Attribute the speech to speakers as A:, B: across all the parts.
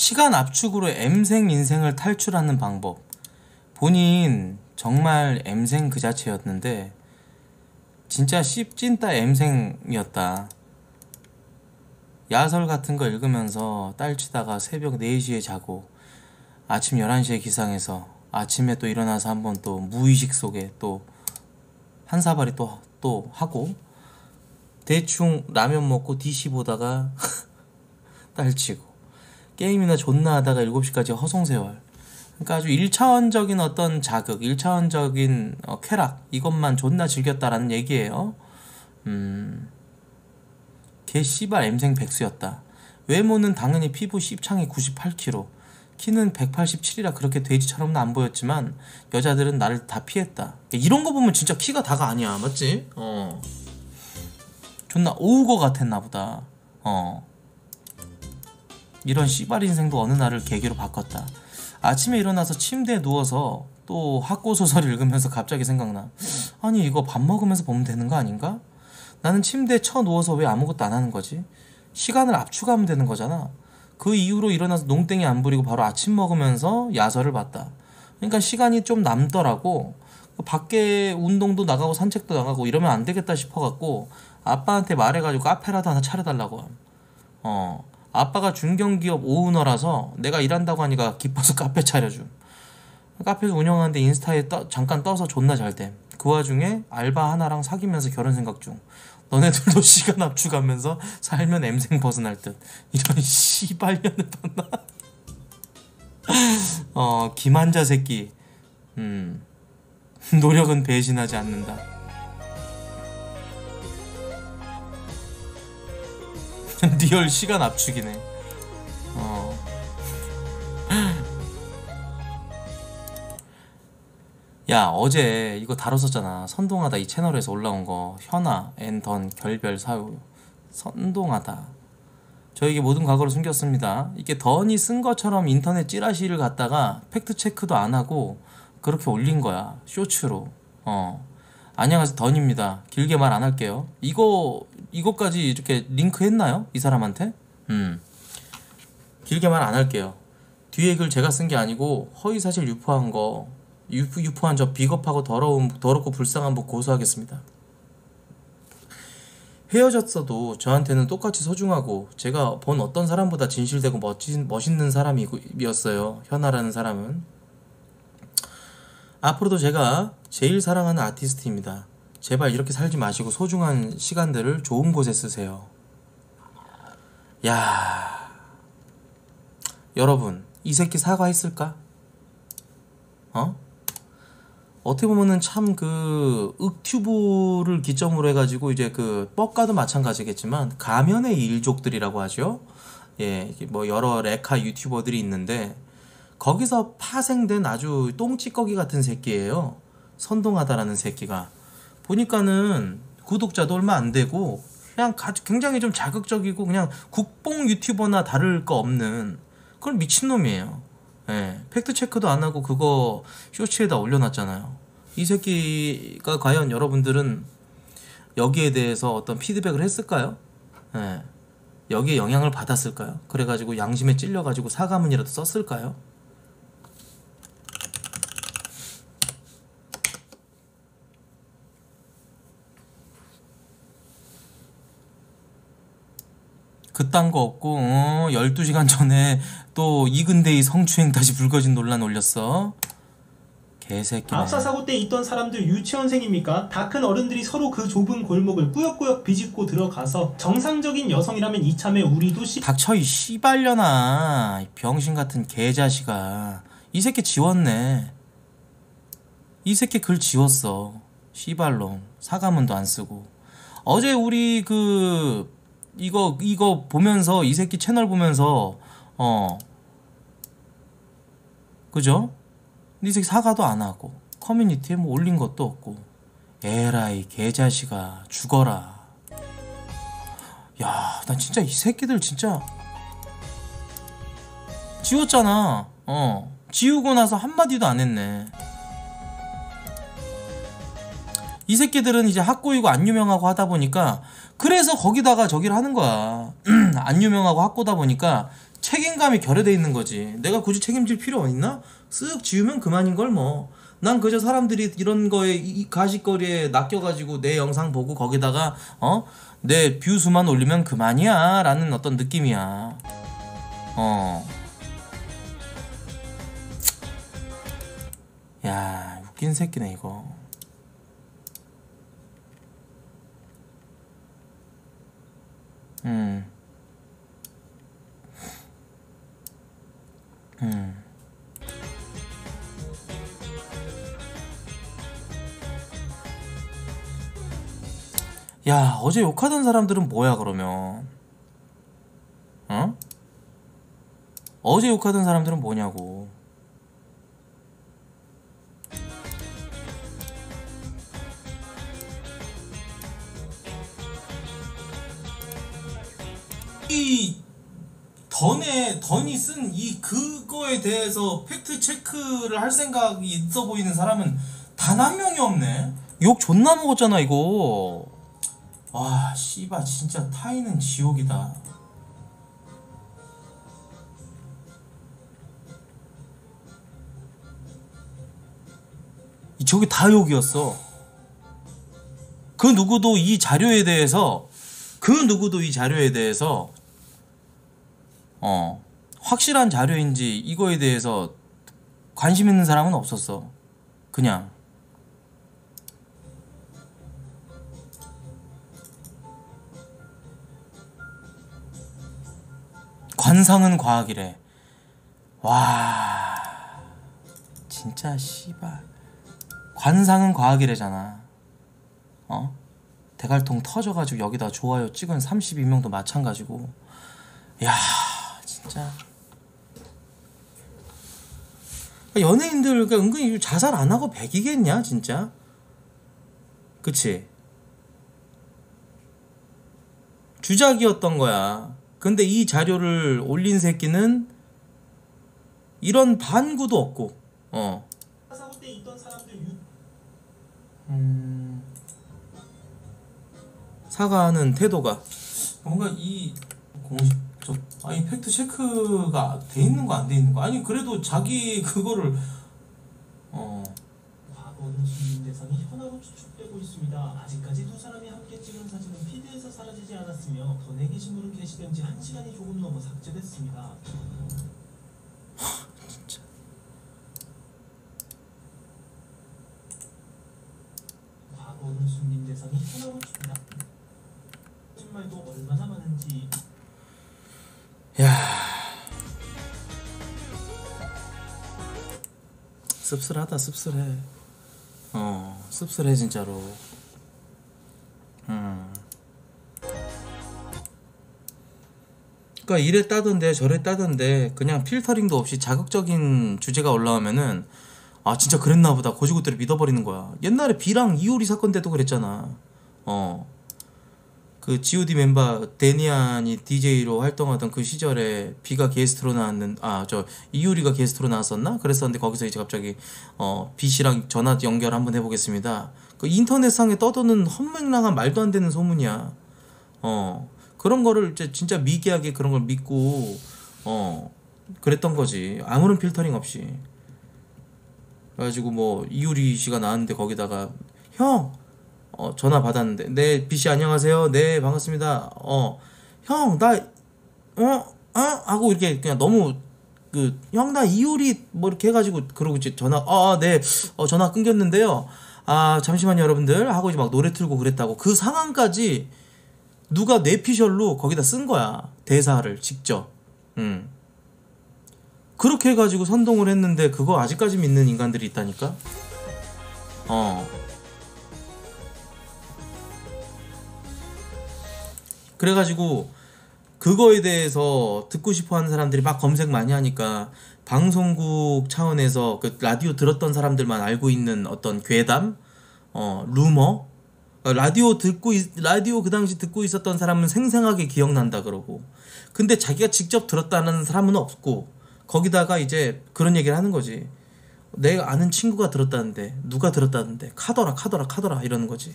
A: 시간 압축으로 M생 인생을 탈출하는 방법. 본인 정말 M생 그 자체였는데 진짜 씹찐따 M생이었다. 야설 같은 거 읽으면서 딸치다가 새벽 4시에 자고 아침 11시에 기상해서 아침에 또 일어나서 한번 또 무의식 속에 또 한 사발이 또 하고 대충 라면 먹고 DC 보다가 딸치고 게임이나 존나 하다가 7시까지 허송세월. 그러니까 아주 1차원적인 어떤 자극, 1차원적인 쾌락, 이것만 존나 즐겼다라는 얘기예요. 개 씨발 M생 백수였다. 외모는 당연히 피부 씹창이 98kg, 키는 187이라 그렇게 돼지처럼은 안 보였지만 여자들은 나를 다 피했다. 이런 거 보면 진짜 키가 다가 아니야, 맞지? 존나 오우거 같았나 보다. 이런 씨발 인생도 어느 날을 계기로 바꿨다. 아침에 일어나서 침대에 누워서 또 학고소설 읽으면서 갑자기 생각나. 아니 이거 밥 먹으면서 보면 되는 거 아닌가? 나는 침대에 쳐 누워서 왜 아무것도 안 하는 거지? 시간을 압축하면 되는 거잖아. 그 이후로 일어나서 농땡이 안 부리고 바로 아침 먹으면서 야설을 봤다. 그러니까 시간이 좀 남더라고. 밖에 운동도 나가고 산책도 나가고 이러면 안 되겠다 싶어갖고 아빠한테 말해가지고 카페라도 하나 차려달라고. 아빠가 중견기업 오너라서 내가 일한다고 하니까 기뻐서 카페 차려줌. 카페에서 운영하는데 인스타에 잠깐 떠서 존나 잘됨. 그 와중에 알바 하나랑 사귀면서 결혼 생각 중. 너네들도 시간 압축하면서 살면 M생 벗어날 듯. 이런 씨발년을 봤나? 기만자 새끼. 노력은 배신하지 않는다. 리얼 시간 압축이네. 야, 어제 이거 다뤘었잖아. 선동하다 이 채널에서 올라온 거. 현아, 앤던, 결별, 사유. 선동하다. 저에게 모든 과거를 숨겼습니다. 이게 던이 쓴 것처럼 인터넷 찌라시를 갖다가 팩트체크도 안 하고 그렇게 올린 거야. 쇼츠로. 안녕하세요, 던입니다. 길게 말 안 할게요. 이거까지 이렇게 링크 했나요? 이 사람한테? 길게 말 안 할게요. 뒤에 글 제가 쓴 게 아니고 허위사실 유포한 저 비겁하고 더럽고 불쌍한 분 고소하겠습니다. 헤어졌어도 저한테는 똑같이 소중하고 제가 본 어떤 사람보다 진실되고 멋있는 사람이었어요. 현아라는 사람은. 앞으로도 제가 제일 사랑하는 아티스트입니다. 제발 이렇게 살지 마시고 소중한 시간들을 좋은 곳에 쓰세요. 야, 여러분 이 새끼 사과했을까? 어떻게 보면은 참 그 윽튜브를 기점으로 해가지고 이제 그 뻑가도 마찬가지겠지만 가면의 일족들이라고 하죠. 예, 뭐 여러 레카 유튜버들이 있는데 거기서 파생된 아주 똥찌꺼기 같은 새끼예요. 선동하다라는 새끼가. 보니까는 구독자도 얼마 안 되고 그냥 굉장히 좀 자극적이고 그냥 국뽕 유튜버나 다를 거 없는 그런 미친놈이에요. 예, 팩트체크도 안 하고 그거 쇼츠에다 올려놨잖아요. 이 새끼가 과연 여러분들은 여기에 대해서 어떤 피드백을 했을까요? 예, 여기에 영향을 받았을까요? 그래가지고 양심에 찔려가지고 사과문이라도 썼을까요? 그딴 거 없고 12시간 전에 또 이근대의 성추행 다시 불거진 논란 올렸어. 개새끼네.
B: 압사 사고 때 있던 사람들 유치원생입니까? 다 큰 어른들이 서로 그 좁은 골목을 꾸역꾸역 비집고 들어가서 정상적인 여성이라면 이참에 우리도
A: 닥쳐 이 씨발려나. 이 병신같은 개자식아. 이 새끼 지웠네. 이 새끼 글 지웠어. 씨발놈. 사과문도 안 쓰고. 어제 우리 이거 보면서 이 새끼 채널 보면서 그죠? 이 새끼 사과도 안 하고 커뮤니티에 뭐 올린 것도 없고. 에라이 개자식아 죽어라. 야, 난 진짜 이 새끼들 진짜 지웠잖아. 지우고 나서 한마디도 안 했네. 이 새끼들은 이제 학고이고 안 유명하고 하다 보니까 그래서 거기다가 저기를 하는 거야. 안 유명하고 학고다 보니까 책임감이 결여돼 있는 거지. 내가 굳이 책임질 필요 있나? 쓱 지우면 그만인 걸 뭐. 난 그저 사람들이 이런 거에 이 가십거리에 낚여가지고 내 영상 보고 거기다가 내 뷰 수만 올리면 그만이야 라는 어떤 느낌이야. 야, 웃긴 새끼네 이거. 야, 어제 욕하던 사람들은 뭐야 그러면? 어제 욕하던 사람들은 뭐냐고. 이 던이 쓴 이 그거에 대해서 팩트 체크를 할 생각이 있어 보이는 사람은 단 한 명이 없네. 욕 존나 먹었잖아 이거. 와, 씨발 진짜 타이는 지옥이다. 저게 다 욕이었어. 그 누구도 이 자료에 대해서 확실한 자료인지 이거에 대해서 관심 있는 사람은 없었어. 그냥 관상은 과학이래. 와, 진짜 씨발 관상은 과학이래잖아. 대갈통 터져가지고 여기다 좋아요 찍은 32명도 마찬가지고. 야, 진짜 연예인들 그러니까 은근히 자살 안 하고 백이겠냐 진짜. 그치? 주작이었던 거야. 근데 이 자료를 올린 새끼는 이런 반구도 없고.
B: 사고 때 있던 사람들
A: 사과하는 태도가 뭔가 이 아니 팩트 체크가 돼 있는 거 안 돼 있는 거. 아니 그래도 자기 그거를
B: 과거는 숨긴 대상이 현아로 추측되고 있습니다. 아직까지 두 사람이 함께 찍은 사진은 피드에서 사라지지 않았으며 던의 게시물은 게시된 지 1시간이 조금 넘어 삭제됐습니다.
A: 진짜
B: 과거는 숨긴 대상이 현아로 추측다. 거짓말도 얼마나 많은지.
A: 야, 씁쓸하다. 씁쓸해. 씁쓸해 진짜로. 그러니까 이래 따던데 저래 따던데 그냥 필터링도 없이 자극적인 주제가 올라오면은 아 진짜 그랬나 보다 고지고대로 믿어버리는 거야. 옛날에 비랑 이효리 사건 때도 그랬잖아. 그 G.O.D 멤버 데니안이 DJ로 활동하던 그 시절에 비가 게스트로 나왔는 이효리가 게스트로 나왔었나? 그랬었는데 거기서 이제 갑자기 비씨랑 전화 연결 한번 해보겠습니다. 그 인터넷상에 떠도는 헛맹랑한 말도 안 되는 소문이야. 그런 거를 이제 진짜 미개하게 그런 걸 믿고 그랬던 거지. 아무런 필터링 없이. 그래가지고 뭐 이효리 씨가 나왔는데 거기다가 형 전화 받았는데 네 비씨 안녕하세요 네 반갑습니다 형 나 하고 이렇게 그냥 너무 그 형 나 이효리 뭐 이렇게 해가지고 그러고 이제 전화 네 전화 끊겼는데요 잠시만요 여러분들 하고 이제 막 노래 틀고 그랬다고. 그 상황까지 누가 뇌피셜로 거기다 쓴 거야 대사를 직접. 그렇게 해가지고 선동을 했는데 그거 아직까지 믿는 인간들이 있다니까. 그래가지고 그거에 대해서 듣고 싶어하는 사람들이 막 검색 많이 하니까 방송국 차원에서 그 라디오 들었던 사람들만 알고 있는 어떤 괴담, 루머, 라디오 그 당시 듣고 있었던 사람은 생생하게 기억난다 그러고. 근데 자기가 직접 들었다는 사람은 없고 거기다가 이제 그런 얘기를 하는 거지. 내가 아는 친구가 들었다는데 누가 들었다는데 카더라 이러는 거지.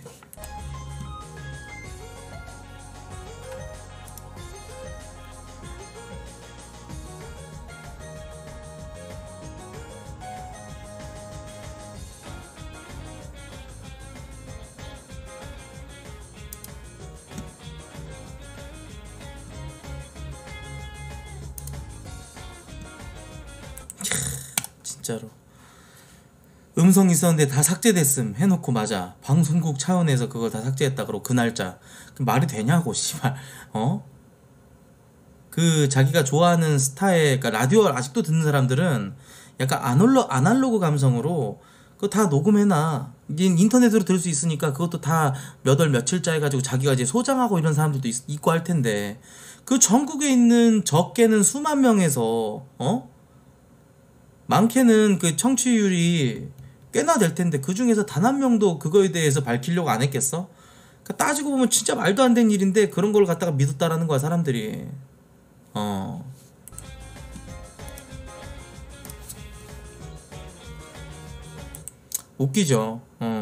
A: 진짜로. 음성 있었는데 다 삭제됐음 해놓고 맞아. 방송국 차원에서 그걸 다 삭제했다 그러고 그 날짜. 그 말이 되냐고 씨발. 그 자기가 좋아하는 스타의 그러니까 라디오 아직도 듣는 사람들은 약간 아날로그 감성으로 그거 다 녹음해놔. 이제 인터넷으로 들을 수 있으니까 그것도 다 몇 월 며칠자 해가지고 자기가 이제 소장하고 이런 사람들도 있고 할 텐데 그 전국에 있는 적게는 수만 명에서 많게는 그 청취율이 꽤나 될 텐데 그 중에서 단 한 명도 그거에 대해서 밝히려고 안 했겠어? 그러니까 따지고 보면 진짜 말도 안 되는 일인데 그런 걸 갖다가 믿었다라는 거야 사람들이. 웃기죠.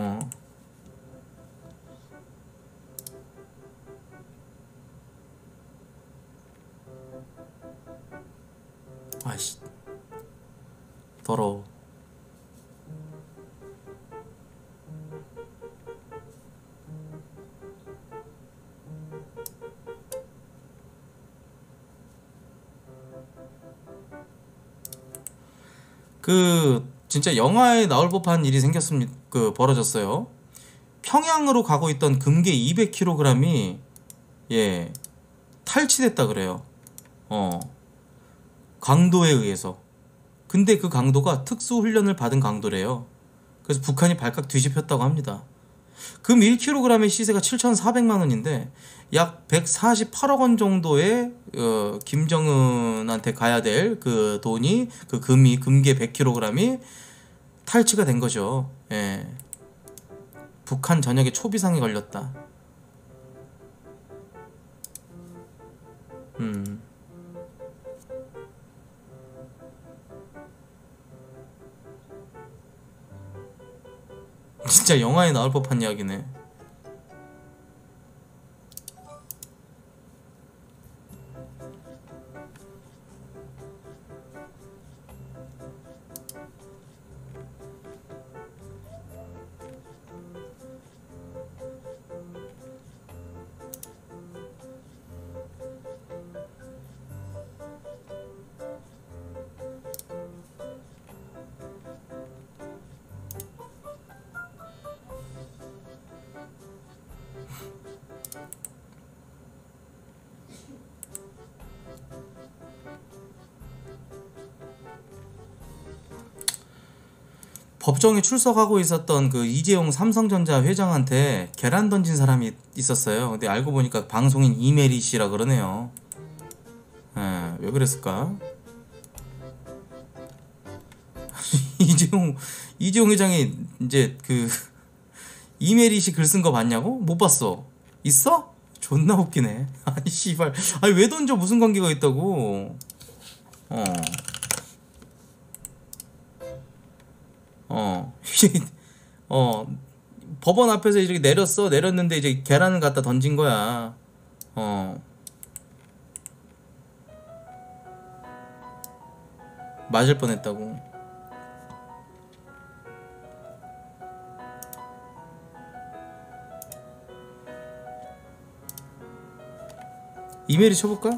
A: 아이씨 더러워. 그 진짜 영화에 나올 법한 일이 생겼습니다. 그 벌어졌어요. 평양으로 가고 있던 금괴 200kg이 예 탈취됐다 그래요. 강도에 의해서. 근데 그 강도가 특수 훈련을 받은 강도래요. 그래서 북한이 발칵 뒤집혔다고 합니다. 금 1kg의 시세가 7,400만 원인데 약 148억 원 정도의 김정은한테 가야 될 그 돈이 그 금괴 100kg이 탈취가 된 거죠. 예. 북한 전역에 초비상이 걸렸다. 진짜 영화에 나올 법한 이야기네. 법정에 출석하고 있었던 그 이재용 삼성전자 회장한테 계란 던진 사람이 있었어요. 근데 알고 보니까 방송인 이메리 씨라 그러네요. 예, 왜 그랬을까? 이재용 회장이 이제 그 이메리 씨 글 쓴 거 봤냐고? 못 봤어. 있어? 존나 웃기네. 아니 씨발. 아니 왜 던져? 무슨 관계가 있다고? 법원 앞에서 이렇게 내렸는데 이제 계란을 갖다 던진 거야. 맞을 뻔했다고. 이메일이 쳐볼까?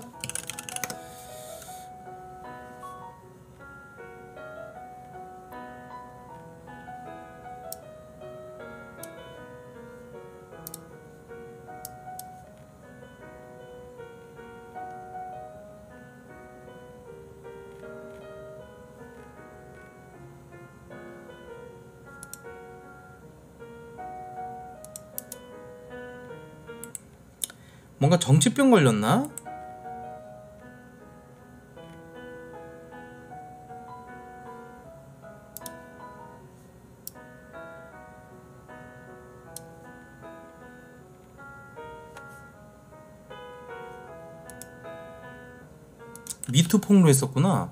A: 뭔가 정치병 걸렸나? 미투 폭로했었구나.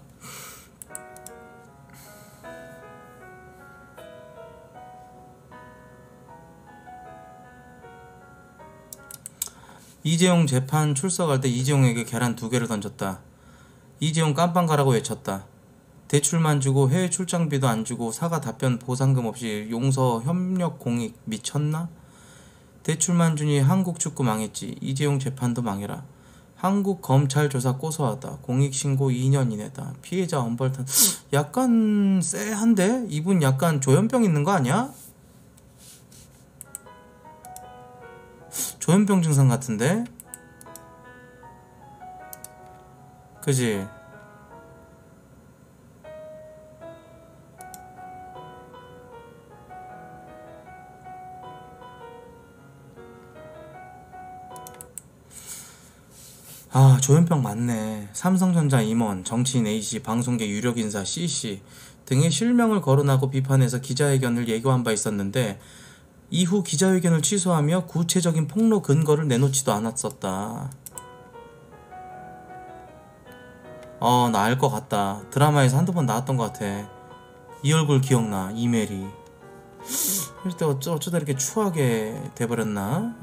A: 이재용 재판 출석할 때 이재용에게 계란 2개를 던졌다. 이재용 깜빵 가라고 외쳤다. 대출만 주고 해외 출장비도 안 주고 사과 답변 보상금 없이 용서 협력 공익 미쳤나? 대출만 주니 한국 축구 망했지. 이재용 재판도 망해라. 한국검찰조사 고소하다. 공익신고 2년 이내다. 피해자 엄벌탄. 약간 쎄한데? 이분 약간 조현병 있는 거 아니야? 조현병 증상 같은데? 그지? 아, 조현병 맞네. 삼성전자 임원, 정치인 A씨, 방송계 유력인사 C씨 등의 실명을 거론하고 비판해서 기자회견을 예고한 바 있었는데 이후 기자회견을 취소하며 구체적인 폭로 근거를 내놓지도 않았었다. 나 알 것 같다. 드라마에서 한두 번 나왔던 것 같아. 이 얼굴 기억나, 이메리. 이럴 때 어쩌다 이렇게 추하게 돼버렸나?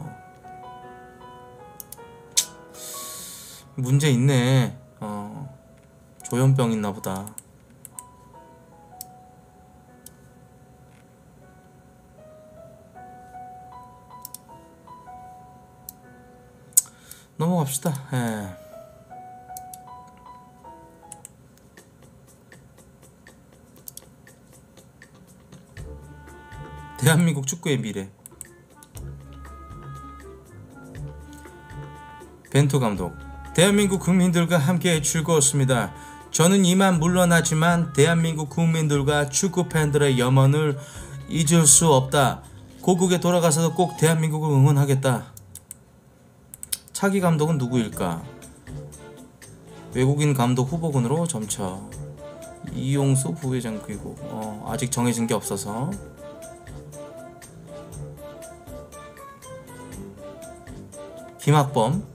A: 문제 있네. 조현병 있나 보다. 넘어갑시다. 예. 대한민국 축구의 미래. 벤투 감독. 대한민국 국민들과 함께 즐거웠습니다. 저는 이만 물러나지만 대한민국 국민들과 축구 팬들의 염원을 잊을 수 없다. 고국에 돌아가서도 꼭 대한민국을 응원하겠다. 차기 감독은 누구일까? 외국인 감독 후보군으로 점쳐. 이용수 부회장 귀국. 아직 정해진 게 없어서. 김학범,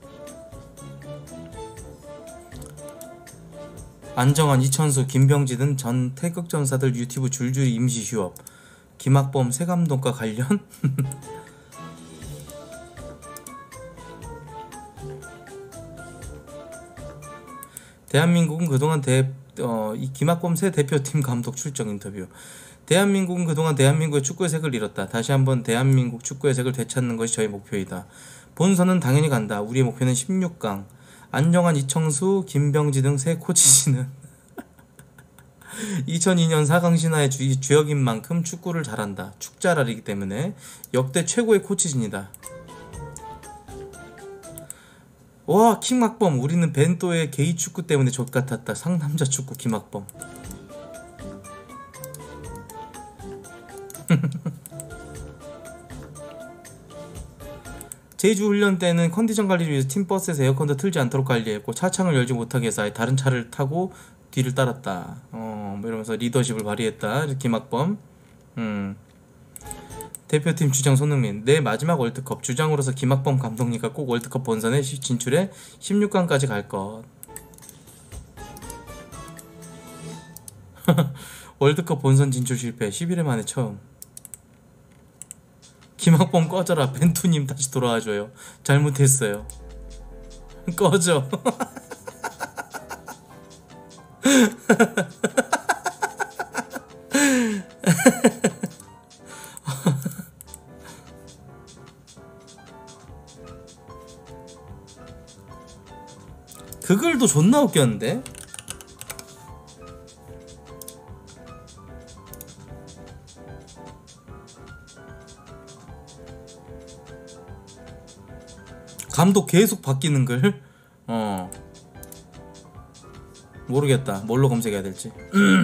A: 안정환, 이천수, 김병지 등 전 태극전사들 유튜브 줄줄이 임시 휴업. 김학범 새 감독과 관련? 대한민국은 그동안 이 김학범 새 대표팀 감독 출정 인터뷰. 대한민국은 그동안 대한민국의 축구의 색을 잃었다. 다시 한번 대한민국 축구의 색을 되찾는 것이 저희 목표이다. 본선은 당연히 간다. 우리의 목표는 16강. 안정환, 이청수, 김병지 등 새 코치진은 2002년 4강 신화의 주역인 만큼 축구를 잘한다. 축잘알이기 때문에 역대 최고의 코치진이다. 와, 김학범. 우리는 벤또의 게이 축구 때문에 족같았다. 상남자 축구 김학범. 제주 훈련 때는 컨디션 관리를 위해서 팀버스에서 에어컨도 틀지 않도록 관리했고 차창을 열지 못하게 해서 아예 다른 차를 타고 뒤를 따랐다. 이러면서 리더십을 발휘했다. 김학범. 대표팀 주장 손흥민. 내 마지막 월드컵 주장으로서 김학범 감독님과 꼭 월드컵 본선에 진출해 16강까지 갈 것. 월드컵 본선 진출 실패. 11회 만에 처음. 김학범 꺼져라. 벤투님 다시 돌아와줘요. 잘못했어요. 꺼져. 그 글도 존나 웃겼는데? 감독 계속 바뀌는 글? 모르겠다. 뭘로 검색해야 될지.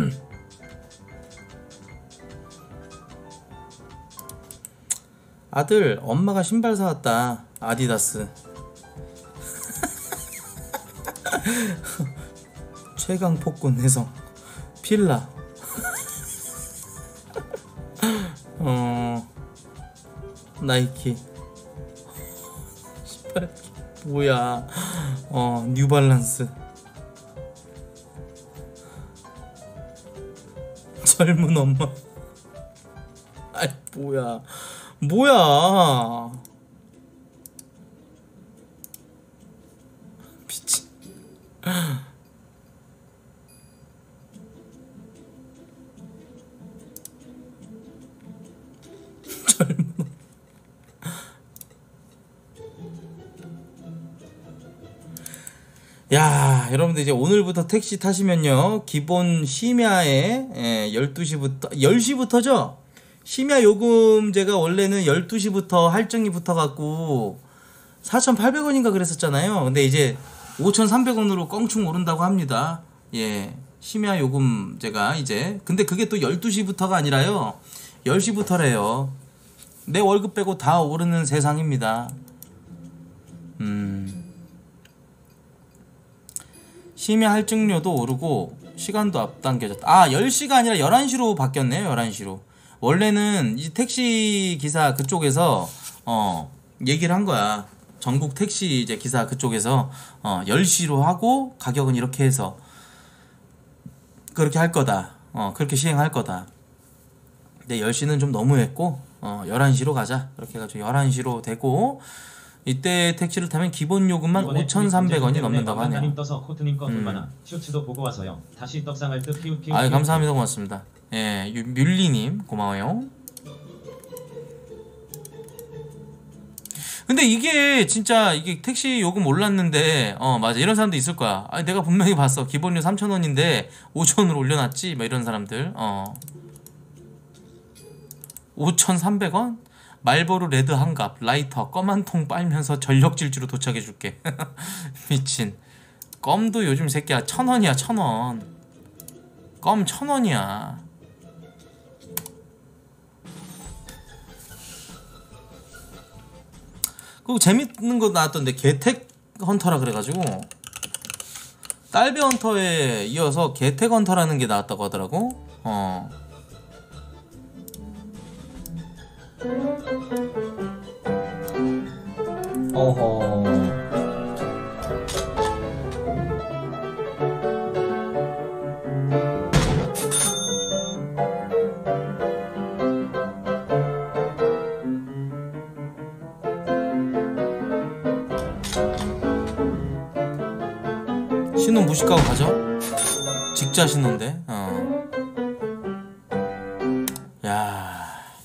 A: 아들, 엄마가 신발 사왔다. 아디다스. 최강 폭군 해성. 필라. 나이키. 신발 뭐야? 뉴발란스. 젊은 엄마. 아이 뭐야? 뭐야? 미친. 젊은. 야, 여러분들 이제 오늘부터 택시 타시면요. 기본 심야에 12시부터 10시부터죠? 심야 요금제가 원래는 12시부터 할증이 붙어 갖고 4,800원인가 그랬었잖아요. 근데 이제 5,300원으로 껑충 오른다고 합니다. 예. 심야 요금제가 이제 근데 그게 또 12시부터가 아니라요. 10시부터래요. 내 월급 빼고 다 오르는 세상입니다. 심야 할증료도 오르고 시간도 앞당겨졌다. 아, 10시가 아니라 11시로 바뀌었네요. 11시로. 원래는 이 택시 기사 그쪽에서 얘기를 한 거야. 전국 택시 이제 기사 그쪽에서 10시로 하고 가격은 이렇게 해서 그렇게 할 거다. 그렇게 시행할 거다. 근데 10시는 좀 너무했고 11시로 가자. 이렇게 해가지고 11시로 되고 이때 택시를 타면 기본 요금만 5,300원이 넘는다고 하네요.
C: 님 떠서 코트님 거 얼마나 슈츠도 보고 와서요. 다시 떡상할 듯 피우피우.
A: 아, 감사합니다. 고맙습니다. 예, 뮬리님 고마워요. 근데 이게 진짜 이게 택시 요금 올랐는데 맞아 이런 사람도 있을 거야. 아니 내가 분명히 봤어. 기본료 3,000원인데 5,000원으로 올려놨지. 막 이런 사람들. 5,300원? 말보로 레드 한갑 라이터 껌 한 통 빨면서 전력 질주로 도착해줄게. 미친. 껌도 요즘 새끼야 1,000원이야 1,000원. 껌 1,000원이야. 그리고 재밌는 거 나왔던데 개택 헌터라 그래가지고 딸배 헌터에 이어서 개택 헌터라는 게 나왔다고 하더라고. 어허. 신혼 무식하고 가죠? 직자 신혼데. 야.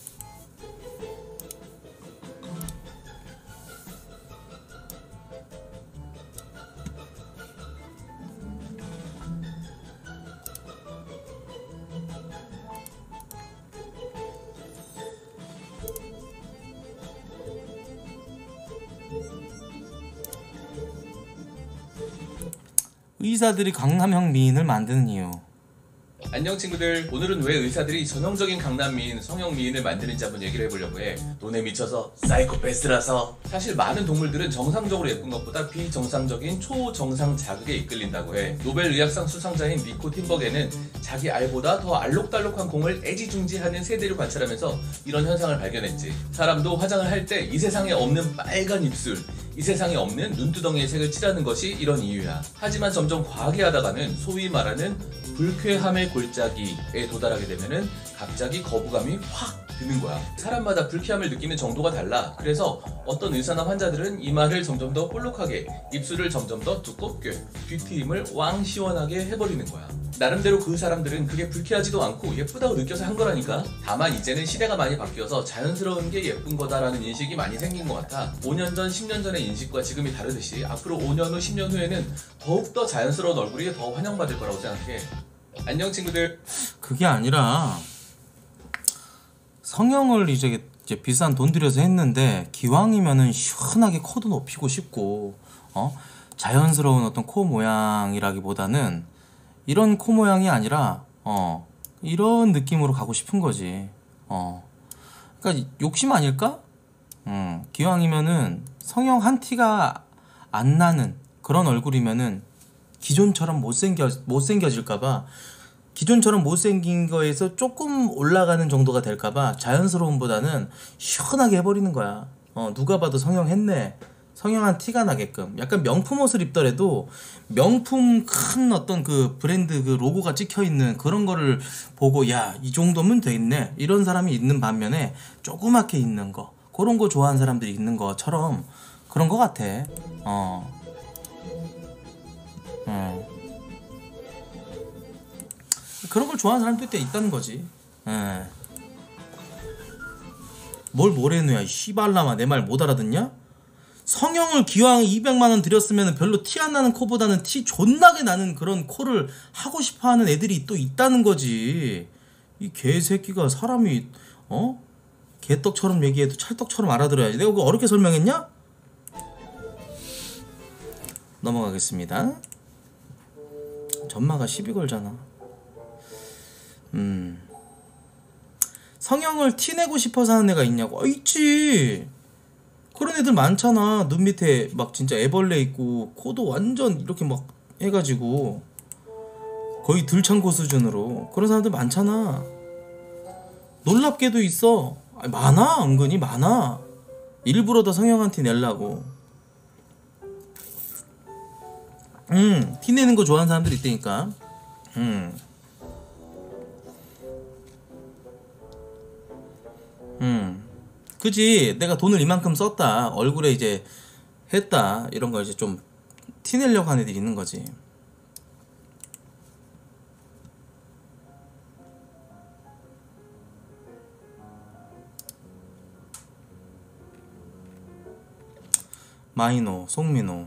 A: 의사들이 강남형 미인을 만드는 이유.
D: 안녕 친구들, 오늘은 왜 의사들이 전형적인 강남 미인, 성형 미인을 만드는지 한번 얘기를 해보려고 해. 돈에 미쳐서 사이코패스라서. 사실 많은 동물들은 정상적으로 예쁜 것보다 비정상적인 초정상 자극에 이끌린다고 해. 노벨 의학상 수상자인 니코 팀버게는 자기 알보다 더 알록달록한 공을 애지중지하는 새들을 관찰하면서 이런 현상을 발견했지. 사람도 화장을 할 때 이 세상에 없는 빨간 입술, 이 세상에 없는 눈두덩이의 색을 칠하는 것이 이런 이유야. 하지만 점점 과하게 하다가는 소위 말하는 불쾌함의 골짜기에 도달하게 되면은 갑자기 거부감이 확 드는 거야. 사람마다 불쾌함을 느끼는 정도가 달라. 그래서 어떤 의사나 환자들은 이마를 점점 더 볼록하게, 입술을 점점 더 두껍게, 뒤트임을 왕 시원하게 해버리는 거야. 나름대로 그 사람들은 그게 불쾌하지도 않고 예쁘다고 느껴서 한 거라니까. 다만 이제는 시대가 많이 바뀌어서 자연스러운 게 예쁜 거다라는 인식이 많이 생긴 것 같아. 5년 전, 10년 전의 인식과 지금이 다르듯이 앞으로 5년 후, 10년 후에는 더욱더 자연스러운 얼굴이 더 환영받을 거라고 생각해. 안녕 친구들.
A: 그게 아니라 성형을 이제 비싼 돈 들여서 했는데 기왕이면은 시원하게 코도 높이고 싶고 자연스러운 어떤 코 모양이라기보다는 이런 코 모양이 아니라 이런 느낌으로 가고 싶은 거지. 그러니까 욕심 아닐까? 기왕이면은 성형 한 티가 안 나는 그런 얼굴이면은 기존처럼 못생겨질까봐, 기존처럼 못생긴 거에서 조금 올라가는 정도가 될까봐 자연스러움보다는 시원하게 해버리는 거야. 누가 봐도 성형했네, 성형한 티가 나게끔. 약간 명품 옷을 입더라도 명품 큰 어떤 그 브랜드 그 로고가 찍혀있는 그런 거를 보고 야, 이 정도면 되겠네, 이런 사람이 있는 반면에 조그맣게 있는 거, 그런 거 좋아하는 사람들이 있는 것처럼 그런 거 같아. 그런 걸 좋아하는 사람도 때 있다는 거지. 뭘 뭐래노야 이 씨발라마, 내 말 못 알아듣냐? 성형을 기왕 200만원 들였으면 별로 티 안 나는 코보다는 티 존나게 나는 그런 코를 하고 싶어 하는 애들이 또 있다는 거지. 이 개새끼가 사람이 개떡처럼 얘기해도 찰떡처럼 알아들어야지. 내가 그거 어렵게 설명했냐? 넘어가겠습니다. 전마가 시비 걸잖아. 성형을 티내고 싶어서 하는 애가 있냐고. 있지. 그런 애들 많잖아. 눈 밑에 막 진짜 애벌레 있고 코도 완전 이렇게 막 해가지고 거의 들창고 수준으로 그런 사람들 많잖아. 놀랍게도 있어. 많아. 은근히 많아. 일부러 더 성형한 티 내려고. 티 내는 거 좋아하는 사람들 있다니까. 그지. 내가 돈을 이만큼 썼다, 얼굴에 이제 했다, 이런 거 이제 좀 티내려고 하는 애들이 있는 거지. 마이노, 송민호.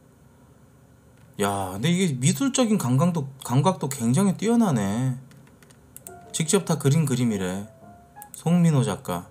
A: 야, 근데 이게 미술적인 감각도 굉장히 뛰어나네. 직접 다 그린 그림이래. 송민호 작가.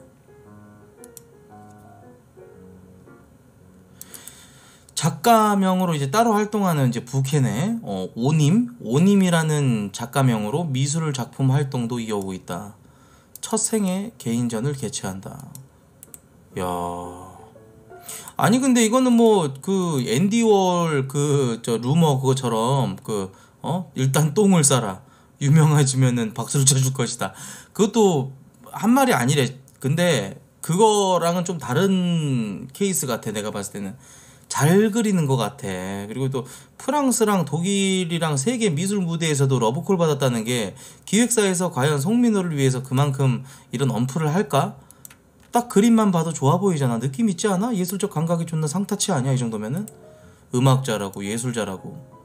A: 작가명으로 이제 따로 활동하는 이제 부캐네. 오님이라는 작가명으로 미술 작품 활동도 이어오고 있다. 첫 생애 개인전을 개최한다. 야, 아니 근데 이거는 뭐 그 앤디월 그 저 루머 그거처럼 일단 똥을 싸라, 유명해지면은 박수를 쳐줄 것이다, 그것도 한 말이 아니래. 근데 그거랑은 좀 다른 케이스 같아. 내가 봤을 때는 잘 그리는 것 같아. 그리고 또 프랑스랑 독일이랑 세계 미술 무대에서도 러브콜 받았다는 게, 기획사에서 과연 송민호를 위해서 그만큼 이런 언플을 할까? 딱 그림만 봐도 좋아 보이잖아. 느낌 있지 않아? 예술적 감각이 존나 상타치 아니야 이 정도면은? 음악자라고 예술자라고.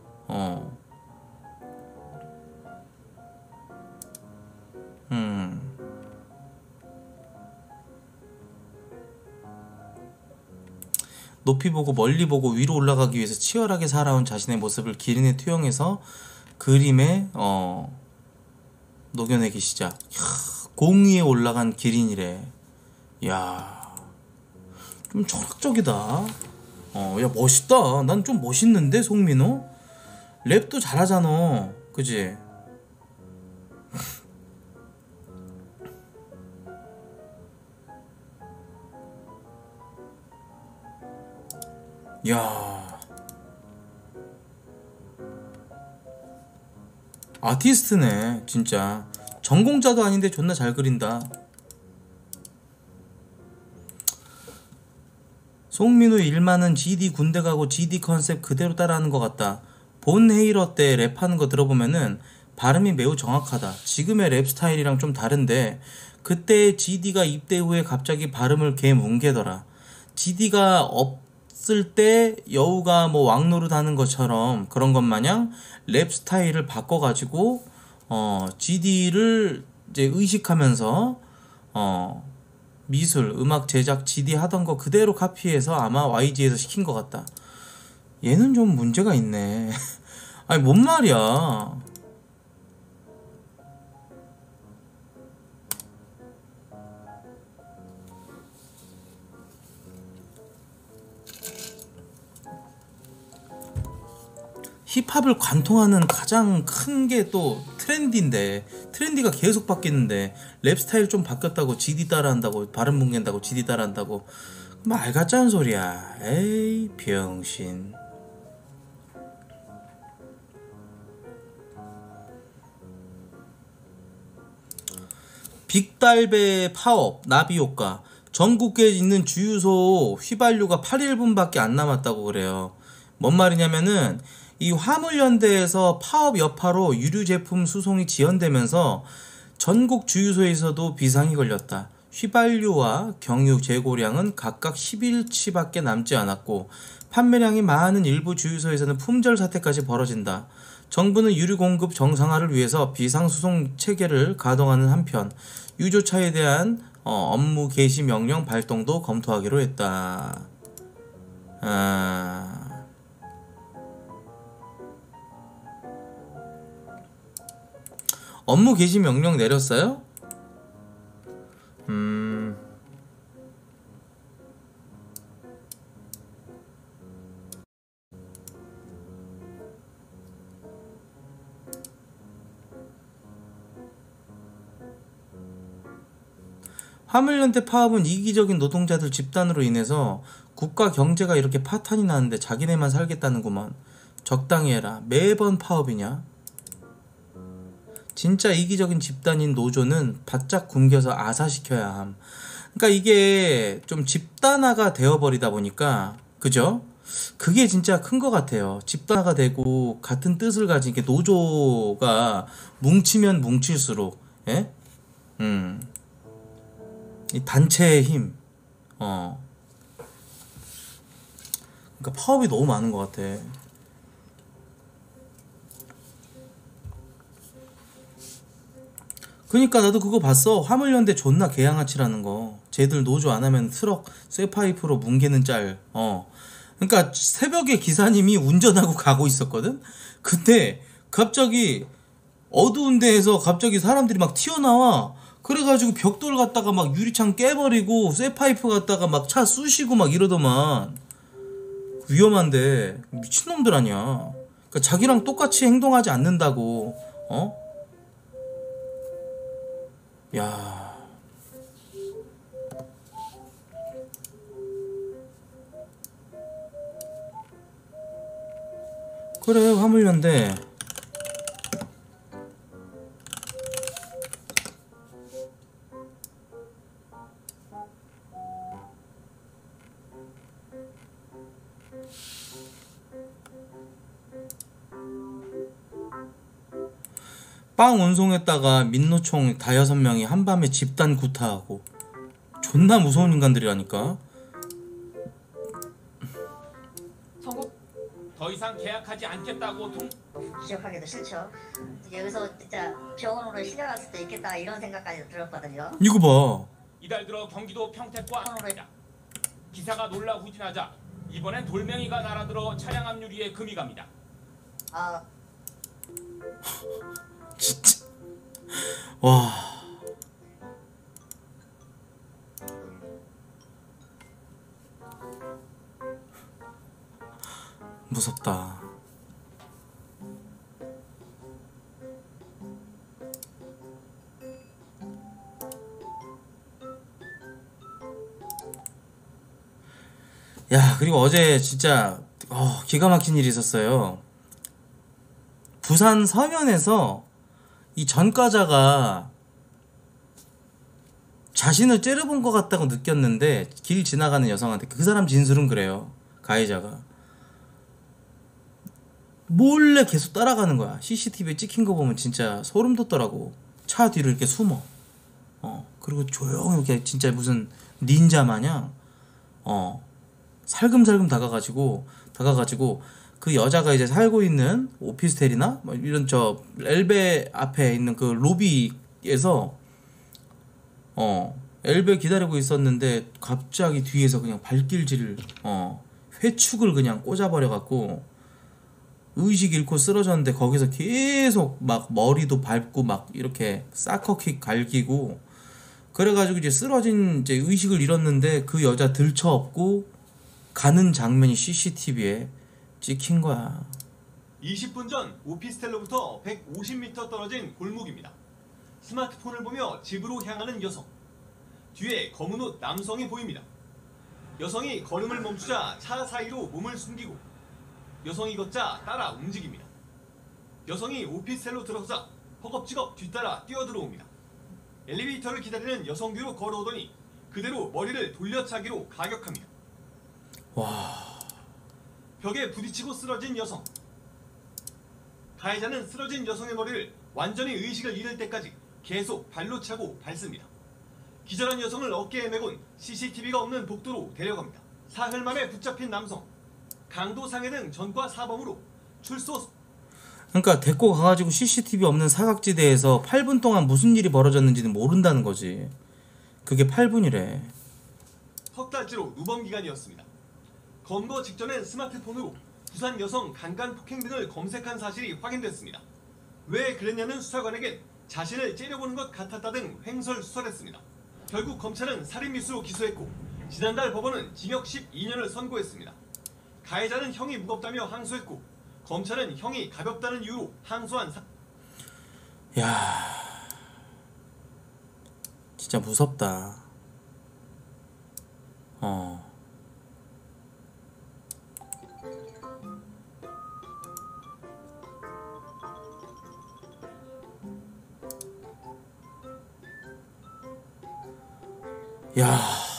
A: 높이 보고 멀리 보고 위로 올라가기 위해서 치열하게 살아온 자신의 모습을 기린에 투영해서 그림에 녹여내기 시작. 공 위에 올라간 기린이래. 야, 좀 철학적이다. 야, 멋있다. 난 좀 멋있는데, 송민호? 랩도 잘하잖아. 그지? 야, 아티스트네 진짜. 전공자도 아닌데 존나 잘 그린다. 송민호 일만은 GD 군대 가고 GD 컨셉 그대로 따라하는 것 같다. 본 헤이러 때 랩하는 거 들어보면은 발음이 매우 정확하다. 지금의 랩 스타일이랑 좀 다른데 그때 GD가 입대 후에 갑자기 발음을 개 뭉개더라. GD가 없을 때 여우가 뭐 왕노릇 하는 것처럼 그런 것 마냥 랩 스타일을 바꿔가지고 GD를 이제 의식하면서 미술, 음악 제작 GD 하던 거 그대로 카피해서 아마 YG에서 시킨 것 같다. 얘는 좀 문제가 있네. 아니 뭔 말이야. 힙합을 관통하는 가장 큰 게 또 트렌디인데, 트렌디가 계속 바뀌는데 랩 스타일 좀 바뀌었다고 GD 따라한다고, 발음 뭉갠다고 GD 따라한다고, 말 같지 않은 소리야. 에이 병신. 빅달배 파업 나비 효과. 전국에 있는 주유소 휘발유가 8일분밖에 안 남았다고 그래요. 뭔 말이냐면은 이 화물연대에서 파업 여파로 유류 제품 수송이 지연되면서 전국 주유소에서도 비상이 걸렸다. 휘발유와 경유 재고량은 각각 10일치밖에 남지 않았고 판매량이 많은 일부 주유소에서는 품절 사태까지 벌어진다. 정부는 유류 공급 정상화를 위해서 비상수송 체계를 가동하는 한편 유조차에 대한 업무 개시 명령 발동도 검토하기로 했다. 업무 개시 명령 내렸어요? 화물연대 파업은 이기적인 노동자들 집단으로 인해서 국가 경제가 이렇게 파탄이 나는데 자기네만 살겠다는구먼. 적당히 해라. 매번 파업이냐? 진짜 이기적인 집단인 노조는 바짝 굶겨서 아사시켜야 함. 그러니까 이게 좀 집단화가 되어버리다 보니까, 그죠? 그게 진짜 큰 것 같아요. 집단화가 되고 같은 뜻을 가진 게 노조가 뭉치면 뭉칠수록, 예? 이 단체의 힘. 그러니까 파업이 너무 많은 것 같아. 그니까 나도 그거 봤어. 화물연대 존나 개양아치라는 거. 쟤들 노조 안 하면 트럭 쇠파이프로 뭉개는 짤. 그니까 새벽에 기사님이 운전하고 가고 있었거든. 근데 갑자기 어두운 데에서 갑자기 사람들이 막 튀어나와. 그래가지고 벽돌 갖다가 막 유리창 깨버리고 쇠파이프 갖다가 막 차 쑤시고 막 이러더만. 위험한데 미친놈들 아니야. 그러니까 자기랑 똑같이 행동하지 않는다고. 야. 그래 화물연대. 빵 운송했다가 민노총 다 6명이 한밤에 집단 구타하고. 존나 무서운 인간들이라니까.
E: 더 이상 계약하지 않겠다고
F: 기억하기도 싫죠. 여기서 진짜 병원으로 실려갈 수도 있겠다 이런 생각까지 들었거든요.
A: 이거 봐.
E: 이달 들어 경기도 평택과 기사가 놀라 후진하자 이번엔 돌멩이가 날아들어 차량 압류리에 금이 갑니다.
A: 진짜. 와. 무섭다. 야, 그리고 어제 진짜 기가 막힌 일이 있었어요. 부산 서면에서 이 전과자가 자신을 째려본 것 같다고 느꼈는데 길 지나가는 여성한테, 그 사람 진술은 그래요. 가해자가 몰래 계속 따라가는 거야. CCTV에 찍힌 거 보면 진짜 소름 돋더라고. 차 뒤로 이렇게 숨어. 그리고 조용히 이렇게 진짜 무슨 닌자 마냥 살금살금 다가가지고 그 여자가 이제 살고 있는 오피스텔이나 뭐 이런 저 엘베 앞에 있는 그 로비에서 엘베 기다리고 있었는데 갑자기 뒤에서 그냥 발길질을 회축을 그냥 꽂아버려갖고 의식 잃고 쓰러졌는데, 거기서 계속 막 머리도 밟고 막 이렇게 사커킥 갈기고 그래가지고 이제 쓰러진, 이제 의식을 잃었는데 그 여자 들쳐업고 가는 장면이 CCTV에 찍힌 거야.
G: 20분 전 오피스텔로부터 150m 떨어진 골목입니다. 스마트폰을 보며 집으로 향하는 여성. 뒤에 검은 옷 남성이 보입니다. 여성이 걸음을 멈추자 차 사이로 몸을 숨기고 여성이 걷자 따라 움직입니다. 여성이 오피스텔로 들어서자 허겁지겁 뒤따라 뛰어들어옵니다. 엘리베이터를 기다리는 여성 뒤로 걸어오더니 그대로 머리를 돌려차기로 가격합니다.
A: 와.
G: 벽에 부딪히고 쓰러진 여성. 가해자는 쓰러진 여성의 머리를 완전히 의식을 잃을 때까지 계속 발로 차고 밟습니다. 기절한 여성을 어깨에 메곤 CCTV가 없는 복도로 데려갑니다. 사흘 만에 붙잡힌 남성. 강도상해 등 전과 사범으로 출소.
A: 그러니까 데리고 가가지고 CCTV 없는 사각지대에서 8분 동안 무슨 일이 벌어졌는지는 모른다는 거지. 그게 8분이래.
G: 석 달째로 누범 기간이었습니다. 검거 직전엔 스마트폰으로 부산 여성 강간 폭행 등을 검색한 사실이 확인됐습니다. 왜 그랬냐는 수사관에겐 자신을 째려보는 것 같았다 등 횡설수설했습니다. 결국 검찰은 살인미수로 기소했고 지난달 법원은 징역 12년을 선고했습니다. 가해자는 형이 무겁다며 항소했고 검찰은 형이 가볍다는 이유로 항소한
A: 야, 진짜 무섭다. 야.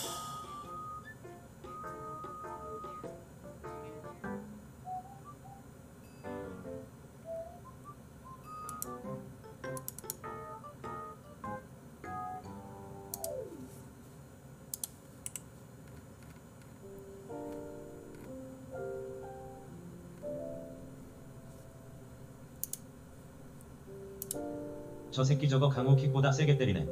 C: 저 새끼 저거 강호킥보다 세게 때리네.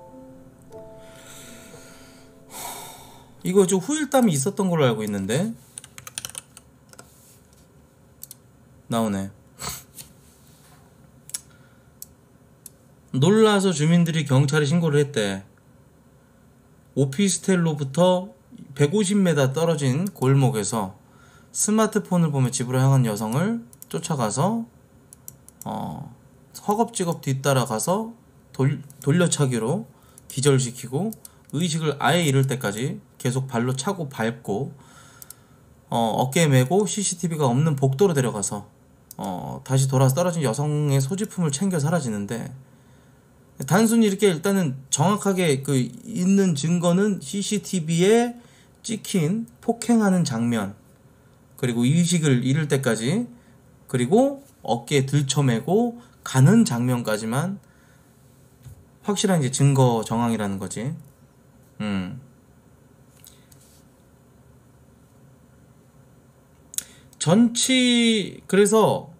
A: 이거 좀 후일담이 있었던 걸로 알고 있는데 나오네. 놀라서 주민들이 경찰에 신고를 했대. 오피스텔로부터 150m 떨어진 골목에서 스마트폰을 보며 집으로 향한 여성을 쫓아가서 허겁지겁 뒤따라가서 돌려차기로 기절시키고 의식을 아예 잃을 때까지 계속 발로 차고 밟고 어깨에 메고 CCTV가 없는 복도로 데려가서 다시 돌아서 떨어진 여성의 소지품을 챙겨 사라지는데, 단순히 이렇게 일단은 정확하게 그 있는 증거는 CCTV에 찍힌 폭행하는 장면, 그리고 의식을 잃을 때까지, 그리고 어깨에 들쳐매고 가는 장면까지만 확실한 이제 증거 정황이라는 거지. 그래서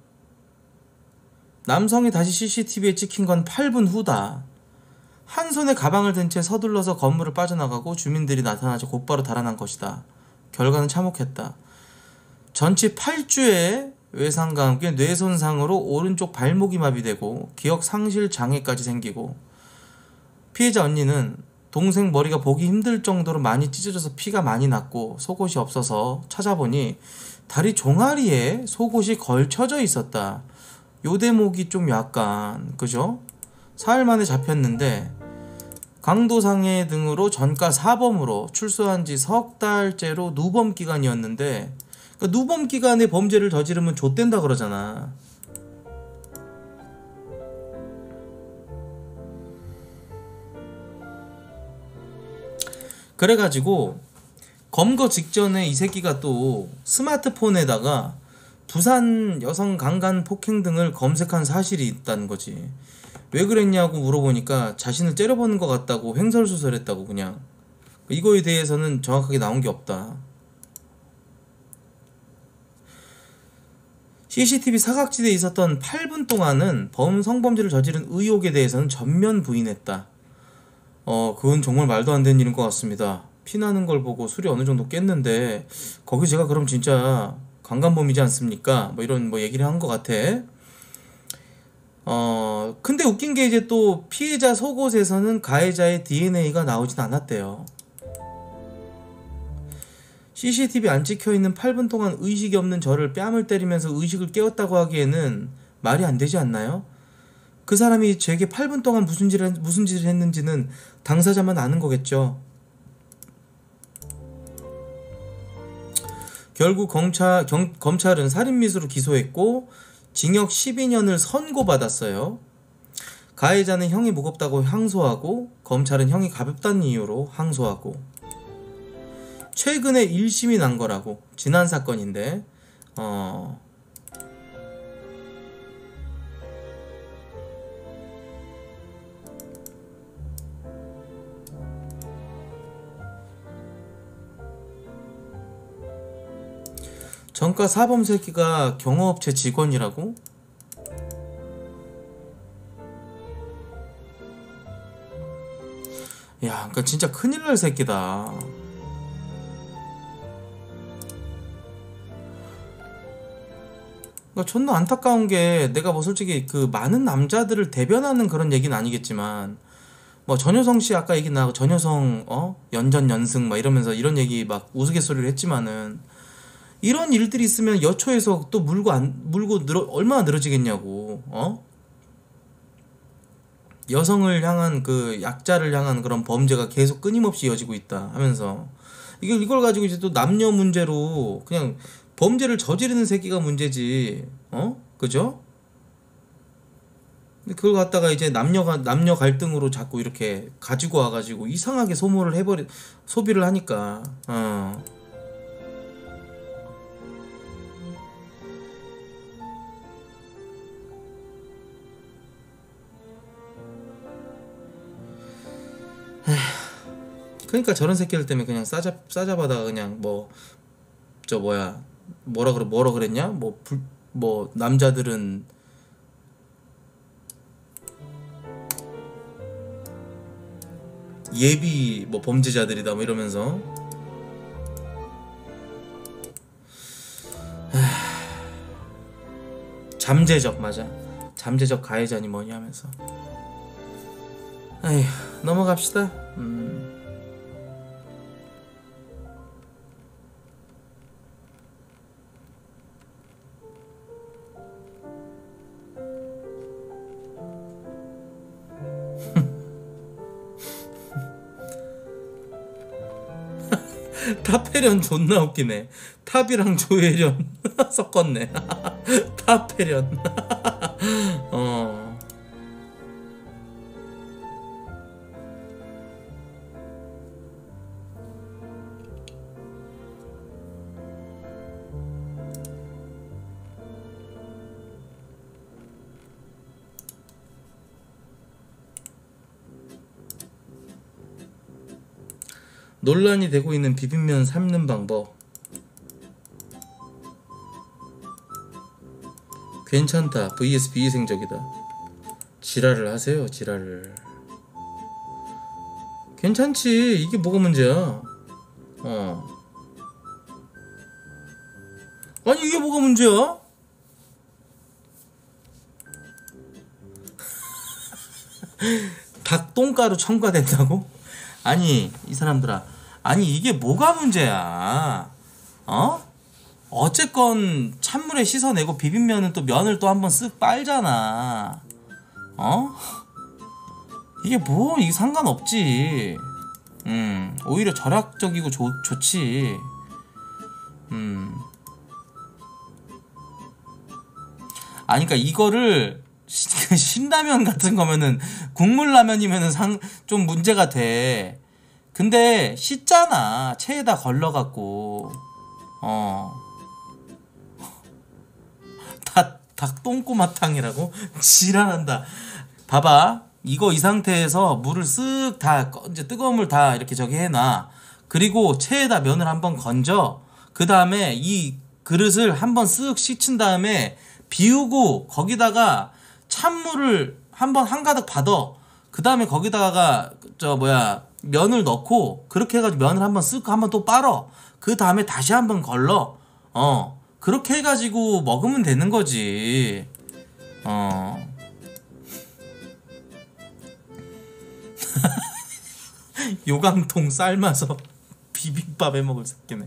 A: 남성이 다시 CCTV에 찍힌 건 8분 후다. 한 손에 가방을 든 채 서둘러서 건물을 빠져나가고 주민들이 나타나자 곧바로 달아난 것이다. 결과는 참혹했다. 전치 8주의 외상과 함께 뇌손상으로 오른쪽 발목이 마비되고 기억 상실 장애까지 생기고, 피해자 언니는 동생 머리가 보기 힘들 정도로 많이 찢어져서 피가 많이 났고 속옷이 없어서 찾아보니 다리 종아리에 속옷이 걸쳐져 있었다. 요 대목이 좀 약간 그죠? 사흘 만에 잡혔는데 강도상해 등으로 전과 4범으로 출소한 지 석 달째로 누범 기간이었는데, 그러니까 누범 기간에 범죄를 저지르면 좆된다 그러잖아. 그래가지고 검거 직전에 이 새끼가 또 스마트폰에다가 부산 여성 강간 폭행 등을 검색한 사실이 있다는 거지. 왜 그랬냐고 물어보니까 자신을 째려보는 것 같다고 횡설수설했다고. 그냥 이거에 대해서는 정확하게 나온 게 없다. CCTV 사각지대에 있었던 8분 동안은 성범죄를 저지른 의혹에 대해서는 전면 부인했다. 그건 정말 말도 안 되는 일인 것 같습니다. 피나는 걸 보고 술이 어느 정도 깼는데 거기 제가 그럼 진짜 강간범이지 않습니까? 뭐 이런 얘기를 한 것 같아. 근데 웃긴 게 이제 또 피해자 속옷에서는 가해자의 DNA가 나오진 않았대요. CCTV 안 찍혀있는 8분 동안 의식이 없는 저를 뺨을 때리면서 의식을 깨웠다고 하기에는 말이 안 되지 않나요? 그 사람이 제게 8분 동안 무슨 짓을 했는지는 당사자만 아는 거겠죠. 결국 검찰은 살인미수로 기소했고 징역 12년을 선고받았어요. 가해자는 형이 무겁다고 항소하고 검찰은 형이 가볍다는 이유로 항소하고, 최근에 1심이 난 거라고. 지난 사건인데 전과 사범 새끼가 경호업체 직원이라고? 야, 그러니까 진짜 큰일 날 새끼다. 그러니까 존나 안타까운 게 내가 뭐 솔직히 그 많은 남자들을 대변하는 그런 얘기는 아니겠지만 뭐 전효성 씨 아까 얘기 나고 전효성 연전 연승 막 이러면서 이런 얘기 막 우스갯소리를 했지만은 이런 일들이 있으면 여초에서 또 물고 얼마나 늘어지겠냐고. 여성을 향한 그 약자를 향한 그런 범죄가 계속 끊임없이 이어지고 있다 하면서 이걸 가지고 이제 또 남녀 문제로 그냥 범죄를 저지르는 새끼가 문제지. 그죠? 근데 그걸 갖다가 이제 남녀 갈등으로 자꾸 이렇게 가지고 와가지고 이상하게 소비를 하니까 그러니까 저런 새끼들 때문에 그냥 싸잡아다가 그냥 뭐라 그랬냐? 뭐 남자들은 예비 뭐 범죄자들이다 뭐 이러면서 잠재적 맞아. 잠재적 가해자니 뭐니 하면서 에휴 넘어갑시다. 타페련 존나 웃기네. 탑이랑 조혜련 섞었네. 타페련. 논란이 되고 있는 비빔면 삶는 방법. 괜찮다 vs 비위생적이다. 지랄을 하세요. 지랄을. 괜찮지. 이게 뭐가 문제야. 아니 이게 뭐가 문제야. 닭똥가루 첨가된다고? 아니 이 사람들아, 아니 이게 뭐가 문제야. 어쨌건 찬물에 씻어내고 비빔면은 또 면을 또 한번 쓱 빨잖아. 이게 뭐 이게 상관없지. 오히려 절약적이고 좋지. 아니 그러니까 이거를 신라면 같은 거면은 국물 라면이면은 좀 문제가 돼. 근데 씻잖아. 체에다 걸러갖고. 닭똥꼬마탕이라고? 지랄한다. 봐봐. 이거 이 상태에서 물을 쓱 다 이제 뜨거운 물 다 이렇게 저기 해놔. 그리고 체에다 면을 한번 건져. 그 다음에 이 그릇을 한번 쓱 씻은 다음에 비우고 거기다가 찬물을 한번 한가득 받아. 그 다음에 거기다가 면을 넣고 그렇게 해가지고 면을 한번 쓱 한번 또 빨어. 그 다음에 다시 한번 걸러. 그렇게 해가지고 먹으면 되는 거지. 요강통 삶아서 비빔밥 해 먹을 새끼네.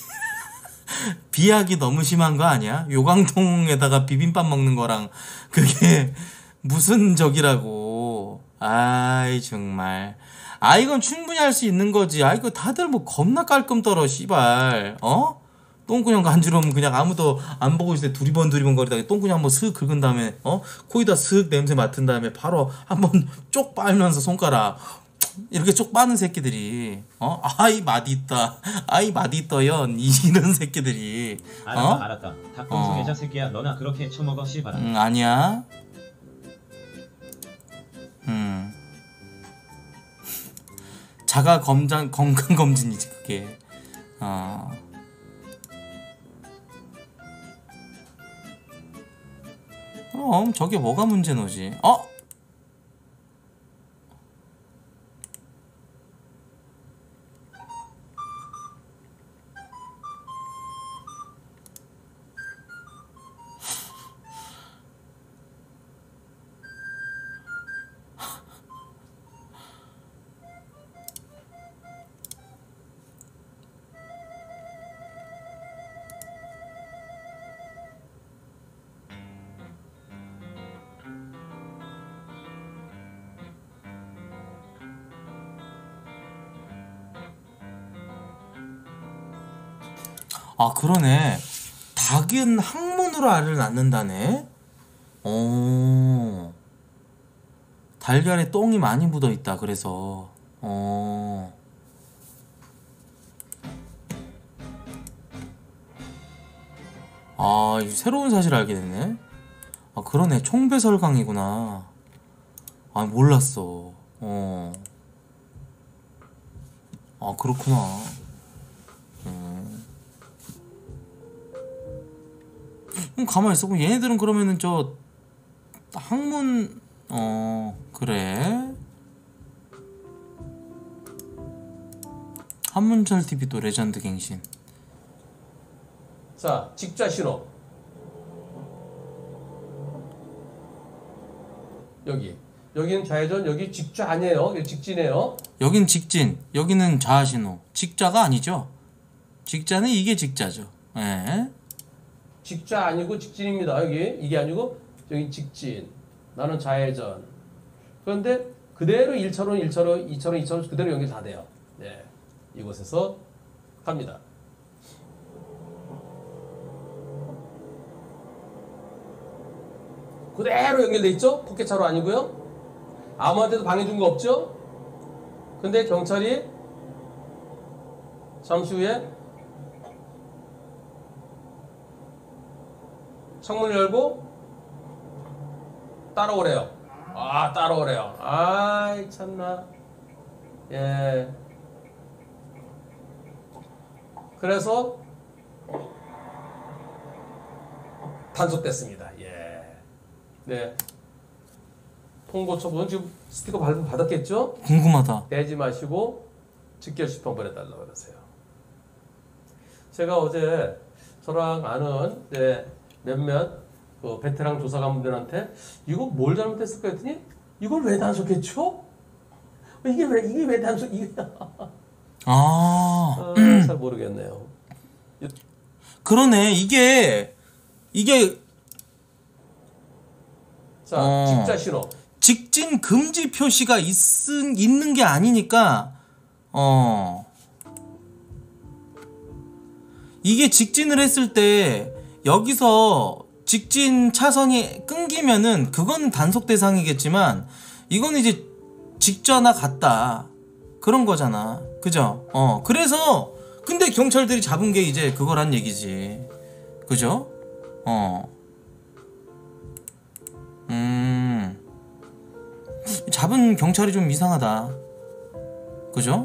A: 비약이 너무 심한 거 아니야? 요강통에다가 비빔밥 먹는 거랑 그게 무슨 적이라고. 아이 정말. 이건 충분히 할 수 있는 거지. 이거 다들 뭐 겁나 깔끔 떨어 씨발. 똥구녕 간지러우면 그냥 아무도 안 보고 있을 때 두리번 거리다가 똥구녕 한번 슥 긁은 다음에 코에다 슥 냄새 맡은 다음에 바로 한번 쪽 빨면서 손가락 이렇게 쪽 빠는 새끼들이 아이 맛있다. 아이 맛있어요. 이런 새끼들이.
C: 알았다. 닭똥충 애자 새끼야. 너나 그렇게 처먹어 씨발아.
A: 아니야. 자가 건강 검진이지 그게. 그럼 저게 뭐가 문제노지? 아 그러네. 닭은 항문으로 알을 낳는다네. 달걀에 똥이 많이 묻어 있다. 그래서 아, 새로운 사실을 알게 됐네. 아 그러네. 총배설강이구나. 아 몰랐어. 아 그렇구나. 그럼 가만히 있어. 그럼 얘네들은 그러면은 저 항문 그래. 한문철 TV 또 레전드 갱신.
H: 자, 직좌 신호. 여기는 좌회전, 여기 직좌 아니에요. 여기 직진이에요.
A: 여긴 직진, 여기는 좌신호. 직좌가 아니죠. 직좌는 이게 직좌죠. 예.
H: 직좌 아니고 직진입니다. 여기 이게 아니고 여기 직진. 나는 좌회전. 그런데 그대로 1차로는 1차로, 2차로 2차로 그대로 연결 다 돼요. 네, 이곳에서 갑니다. 그대로 연결돼 있죠? 포켓차로 아니고요. 아무한테도 방해 준 거 없죠? 근데 경찰이 잠시 후에 창문을 열고 따라오래요. 아, 따라오래요. 아이 참나. 예. 그래서 단속됐습니다. 예. 네. 통고 처분 지금 스티커 받았겠죠?
A: 궁금하다.
H: 내지 마시고 직결 시폰 보내달라고 그러세요. 제가 어제 저랑 아는 몇몇 그 베테랑 조사관분들한테 이거 뭘 잘못했을까 했더니 이걸 왜 단속했죠? 이게 왜 단속 이게 잘 모르겠네요.
A: 그러네. 이게
H: 자, 직좌 신호.
A: 직진 금지 표시가 있는 게 아니니까 이게 직진을 했을 때 여기서 직진 차선이 끊기면은 그건 단속 대상이겠지만 이건 이제 직좌나 같다 그런 거잖아. 그죠? 그래서 근데 경찰들이 잡은 게 이제 그거란 얘기지. 그죠? 잡은 경찰이 좀 이상하다. 그죠?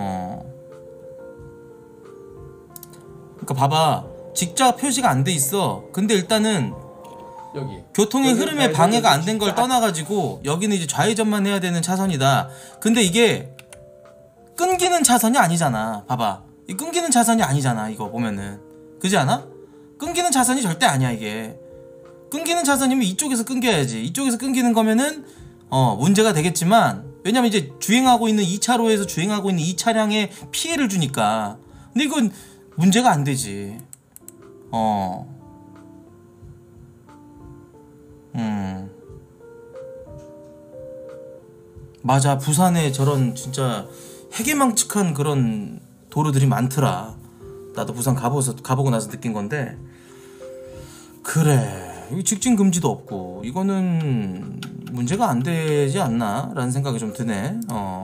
A: 그러니까 봐봐. 직좌 표시가 안 돼 있어. 근데 일단은
H: 여기
A: 교통의 흐름에 방해가 안 된 걸 떠나가지고 여기는 이제 좌회전만 해야 되는 차선이다. 근데 이게 끊기는 차선이 아니잖아. 봐봐. 이 끊기는 차선이 아니잖아. 이거 보면은. 그지 않아? 끊기는 차선이 절대 아니야 이게. 끊기는 차선이면 이쪽에서 끊겨야지. 이쪽에서 끊기는 거면은 문제가 되겠지만 왜냐면 이제 주행하고 있는 2차로에서 주행하고 있는 이 차량에 피해를 주니까. 근데 이건 문제가 안 되지. 맞아. 부산에 저런 진짜 해괴망측한 그런 도로들이 많더라. 나도 부산 가보고 나서 느낀 건데 그래. 여기 직진 금지도 없고 이거는 문제가 안 되지 않나 라는 생각이 좀 드네.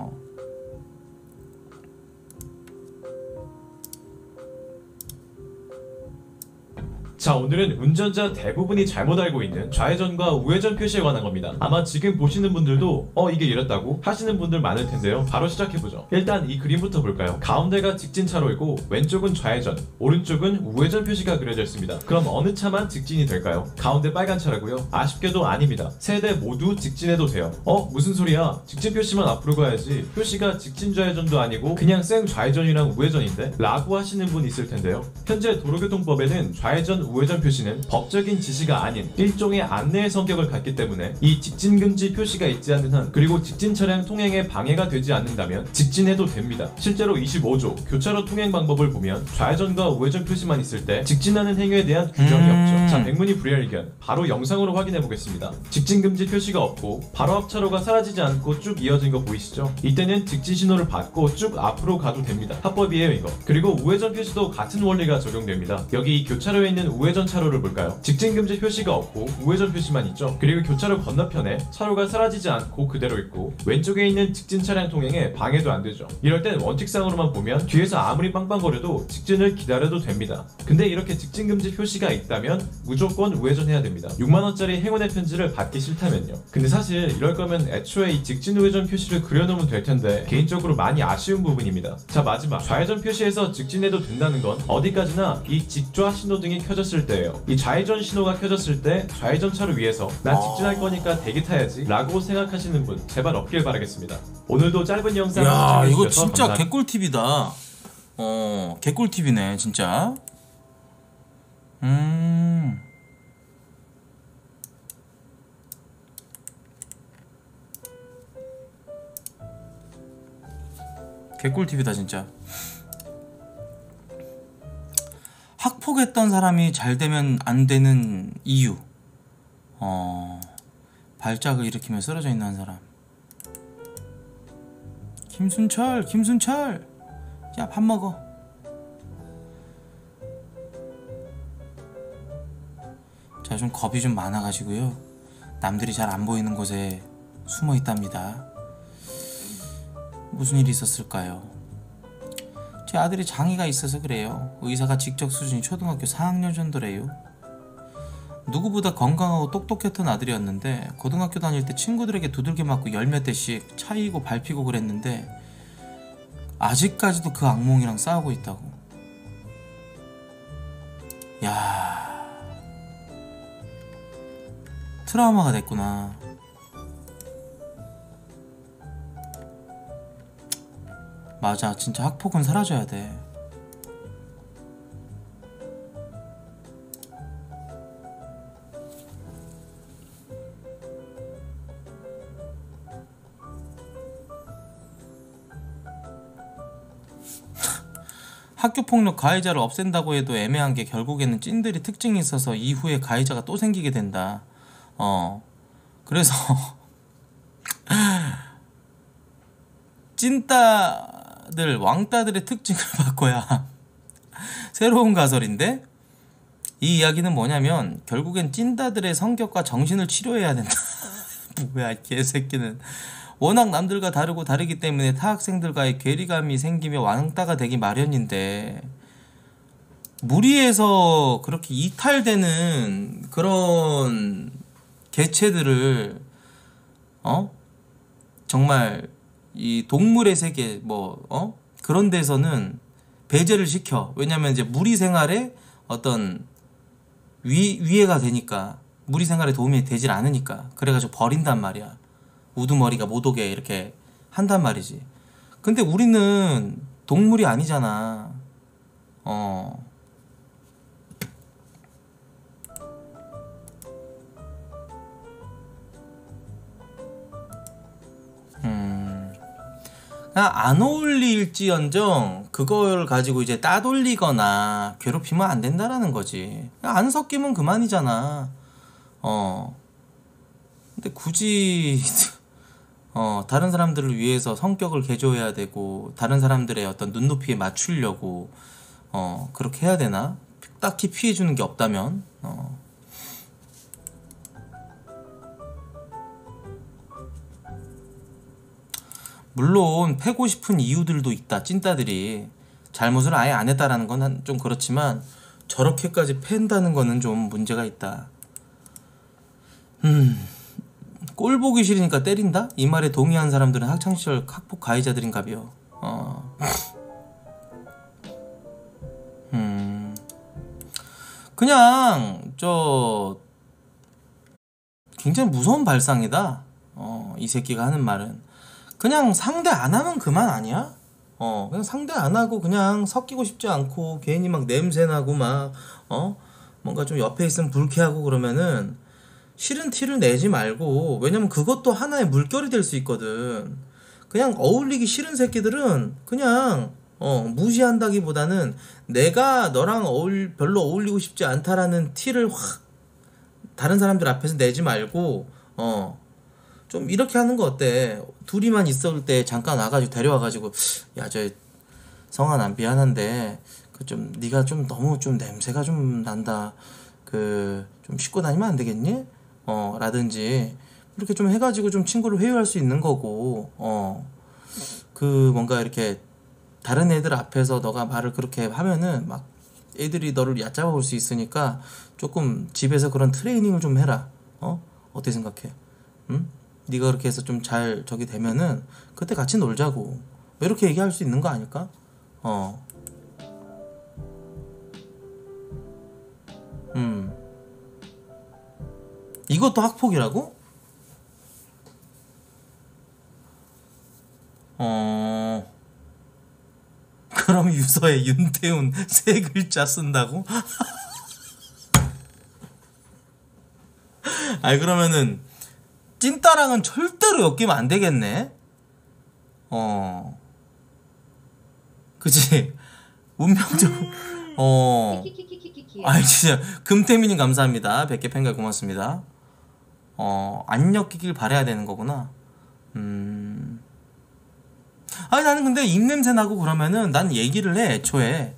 I: 자, 오늘은 운전자 대부분이 잘못 알고 있는 좌회전과 우회전 표시에 관한 겁니다. 아마 지금 보시는 분들도 이게 이랬다고 하시는 분들 많을 텐데요. 바로 시작해보죠. 일단 이 그림부터 볼까요? 가운데가 직진 차로이고 왼쪽은 좌회전, 오른쪽은 우회전 표시가 그려져 있습니다. 그럼 어느 차만 직진이 될까요? 가운데 빨간 차라고요? 아쉽게도 아닙니다. 세 대 모두 직진해도 돼요. 무슨 소리야? 직진 표시만 앞으로 가야지. 표시가 직진 좌회전도 아니고 그냥 생 좌회전이랑 우회전인데? 라고 하시는 분 있을 텐데요. 현재 도로교통법에는 좌회전, 우회전 표시는 법적인 지시가 아닌 일종의 안내의 성격을 갖기 때문에 이 직진금지 표시가 있지 않는 한, 그리고 직진 차량 통행에 방해가 되지 않는다면 직진해도 됩니다. 실제로 25조 교차로 통행 방법을 보면 좌회전과 우회전 표시만 있을 때 직진하는 행위에 대한 규정이 없죠. 자, 백문이 불여일견 바로 영상으로 확인해 보겠습니다. 직진금지 표시가 없고 바로 앞 차로가 사라지지 않고 쭉 이어진 거 보이시죠? 이때는 직진 신호를 받고 쭉 앞으로 가도 됩니다. 합법이에요 이거. 그리고 우회전 표시도 같은 원리가 적용됩니다. 여기 이 교차로에 있는 우회전 차로를 볼까요? 직진금지 표시가 없고 우회전 표시만 있죠. 그리고 교차로 건너편에 차로가 사라지지 않고 그대로 있고 왼쪽에 있는 직진 차량 통행에 방해도 안 되죠. 이럴 땐 원칙상으로만 보면 뒤에서 아무리 빵빵거려도 직진을 기다려도 됩니다. 근데 이렇게 직진금지 표시가 있다면 무조건 우회전해야 됩니다. 6만원짜리 행운의 편지를 받기 싫다면요. 근데 사실 이럴 거면 애초에 이 직진 우회전 표시를 그려놓으면 될 텐데 개인적으로 많이 아쉬운 부분입니다. 자, 마지막 좌회전 표시에서 직진해도 된다는 건 어디까지나 이 직좌 신호등이 켜졌을 때예요. 이 좌회전 신호가 켜졌을 때 좌회전 차로 위에서 난 직진할 거니까 대기 타야지 라고 생각하시는 분 제발 없길 바라겠습니다. 오늘도 짧은 영상
A: 야, 이거
I: 시청해주셔서
A: 진짜
I: 감사합니다.
A: 개꿀팁이다. 개꿀팁이네 진짜. 개꿀팁이다 진짜. 학폭했던 사람이 잘 되면 안 되는 이유. 발작을 일으키며 쓰러져 있는 한 사람. 김순철, 야 밥 먹어. 제가 좀 겁이 좀 많아가지고요. 남들이 잘 안 보이는 곳에 숨어 있답니다. 무슨 일이 있었을까요? 제 아들이 장애가 있어서 그래요. 의사가 직접 수준이 초등학교 4학년 정도래요. 누구보다 건강하고 똑똑했던 아들이었는데 고등학교 다닐 때 친구들에게 두들겨 맞고 열몇 대씩 차이고 밟히고 그랬는데 아직까지도 그 악몽이랑 싸우고 있다고. 야, 트라우마가 됐구나. 맞아, 진짜 학폭은 사라져야 돼. 학교폭력 가해자를 없앤다고 해도 애매한 게 결국에는 찐들이 특징이 있어서 이후에 가해자가 또 생기게 된다. 그래서 찐따들, 왕따들의 특징을 바꿔야 새로운 가설인데, 이 이야기는 뭐냐면 결국엔 찐따들의 성격과 정신을 치료해야 된다. 뭐야 이 개새끼는. 워낙 남들과 다르고 다르기 때문에 타 학생들과의 괴리감이 생기며 왕따가 되기 마련인데, 무리해서 그렇게 이탈되는 그런 개체들을 정말 이 동물의 세계 그런 데서는 배제를 시켜. 왜냐면 이제 무리 생활에 어떤 위해가 되니까, 무리 생활에 도움이 되질 않으니까 그래가지고 버린단 말이야. 우두머리가 못 오게 이렇게 한단 말이지. 근데 우리는 동물이 아니잖아. 안 어울릴지언정 그걸 가지고 이제 따돌리거나 괴롭히면 안 된다라는 거지. 안 섞이면 그만이잖아. 근데 굳이 다른 사람들을 위해서 성격을 개조해야 되고 다른 사람들의 어떤 눈높이에 맞추려고 그렇게 해야 되나? 딱히 피해주는 게 없다면. 물론 패고 싶은 이유들도 있다. 찐따들이 잘못을 아예 안 했다라는 건 좀 그렇지만 저렇게까지 팬다는 거는 좀 문제가 있다. 꼴 보기 싫으니까 때린다? 이 말에 동의한 사람들은 학창시절 학폭 가해자들인가벼. 그냥 굉장히 무서운 발상이다. 이 새끼가 하는 말은 그냥 상대 안 하면 그만 아니야? 그냥 상대 안 하고 그냥 섞이고 싶지 않고 괜히 막 냄새나고 막 뭔가 좀 옆에 있으면 불쾌하고 그러면은 싫은 티를 내지 말고, 왜냐면 그것도 하나의 물결이 될 수 있거든. 그냥 어울리기 싫은 새끼들은 그냥 무시한다기보다는 내가 너랑 별로 어울리고 싶지 않다라는 티를 확 다른 사람들 앞에서 내지 말고 좀 이렇게 하는 거 어때? 둘이만 있을 때 잠깐 와가지고 데려와가지고, 야, 저 성아 난 미안한데 그 좀 네가 좀 너무 좀 냄새가 좀 난다, 그 좀 씻고 다니면 안 되겠니? 라든지 이렇게 좀 해가지고 좀 친구를 회유할 수 있는 거고, 그 뭔가 이렇게 다른 애들 앞에서 너가 말을 그렇게 하면은 막 애들이 너를 얕잡아 볼 수 있으니까 조금 집에서 그런 트레이닝을 좀 해라. 어떻게 생각해? 응? 네가 그렇게 해서 좀 잘 저기 되면은 그때 같이 놀자고, 뭐 이렇게 얘기할 수 있는 거 아닐까? 이것도 학폭이라고? 그럼 유서에 윤태훈 세 글자 쓴다고? 아니 그러면은 찐따랑은 절대로 엮이면 안 되겠네. 그치? 운명적으로. 아이 진짜 금태민님 감사합니다. 100개 팬가 고맙습니다. 안 엮이길 바라야 되는 거구나. 아니 나는 근데 입냄새 나고 그러면은 난 얘기를 해, 애초에.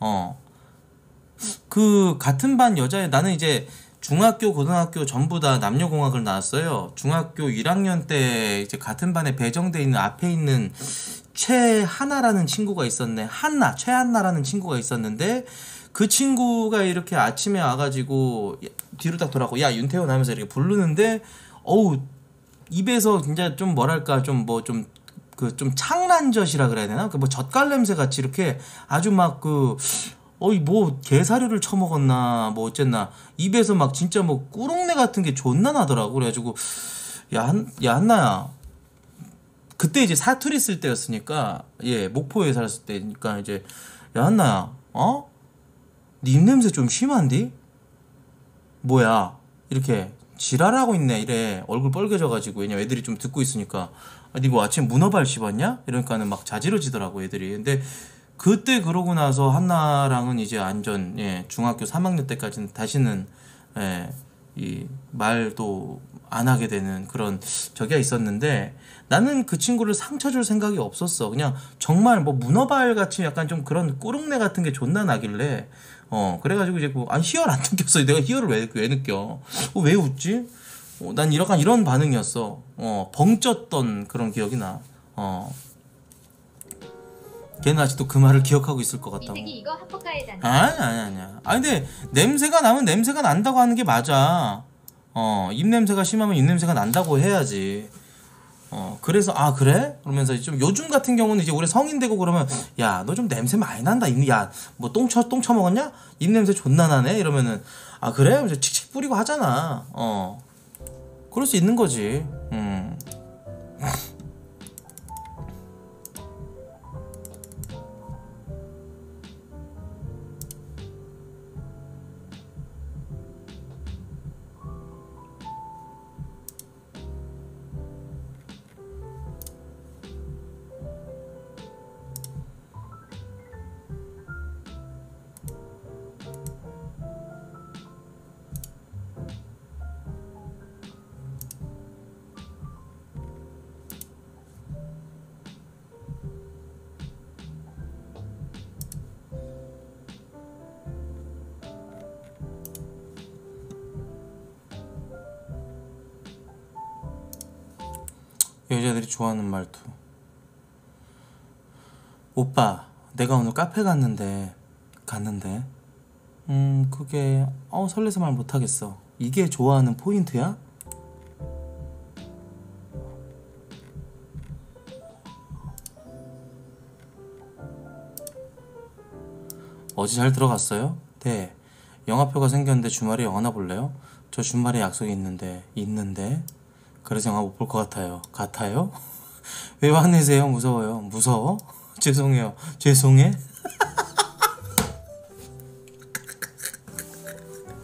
A: 그 같은 반 여자애, 나는 이제 중학교 고등학교 전부 다 남녀공학을 나왔어요. 중학교 1학년 때 이제 같은 반에 배정돼 있는 앞에 있는 최하나라는 친구가 있었네. 최한나라는 친구가 있었는데, 그 친구가 이렇게 아침에 와가지고 뒤로 딱 돌아가고 야 윤태훈 하면서 이렇게 부르는데, 어우 입에서 진짜 좀 뭐랄까 좀 뭐 좀 그 좀 창란젓이라 그래야 되나? 그 뭐 젓갈 냄새 같이 이렇게 아주 막 그 뭐 게사료를 처먹었나 뭐 어쨌나 입에서 막 진짜 뭐 꾸룩내 같은 게 존나 나더라고. 그래가지고 야 한나야, 그때 이제 사투리 쓸 때였으니까, 예, 목포에 살았을 때니까 이제, 야 한나야, 네 입냄새 좀 심한디? 뭐야 이렇게 지랄하고 있네 이래. 얼굴 빨개져가지고, 왜냐면 애들이 좀 듣고 있으니까. 니 뭐 아침 문어발 씹었냐? 이러니까는 막 자지러지더라고 애들이. 근데 그때 그러고 나서 한나랑은 이제 완전, 예, 중학교 3학년 때까지는 다시는, 예, 이 말도 안 하게 되는 그런 저기가 있었는데, 나는 그 친구를 상처 줄 생각이 없었어. 그냥 정말 뭐 문어발 같이 약간 좀 그런 꾸룩내 같은 게 존나 나길래, 그래가지고 이제 희열 안 느꼈어. 내가 희열을 왜 느껴? 왜 웃지? 난 약간 이런 반응이었어. 벙쪘던 그런 기억이 나. 걔는 아직도 그 말을 기억하고 있을 것 같다고.
J: 이거 학폭가해잖아.
A: 아니야. 아니 근데 냄새가 나면 냄새가 난다고 하는 게 맞아. 입냄새가 심하면 입냄새가 난다고 해야지. 그래서 그래? 그러면서 좀 요즘 같은 경우는 이제 우리 성인 되고 그러면, 야 너 좀 냄새 많이 난다. 야 뭐 똥 처먹었냐? 입냄새 존나 나네. 이러면은 그래? 그래서 칙칙 뿌리고 하잖아. 그럴 수 있는 거지. 여자들이 좋아하는 말투. 오빠, 내가 오늘 카페 갔는데 그게 설레서 말 못하겠어. 이게 좋아하는 포인트야? 어제 잘 들어갔어요? 네. 영화표가 생겼는데 주말에 영화나 볼래요? 저 주말에 약속이 있는데 그래서 영화 못 볼 것 같아요. 같아요? 왜 화내세요? 무서워요. 무서워? 죄송해요. 죄송해?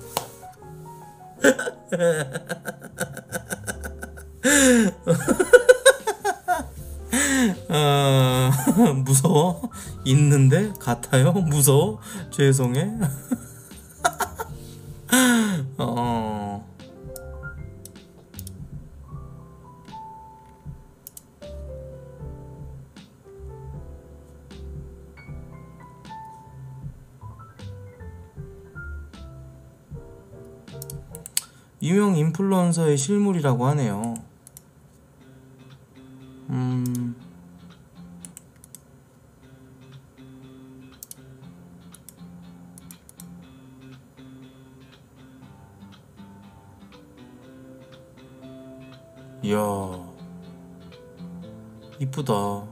A: 무서워? 있는데? 같아요? 무서워? 죄송해. 유명 인플루언서의 실물이라고 하네요. 이야, 이쁘다.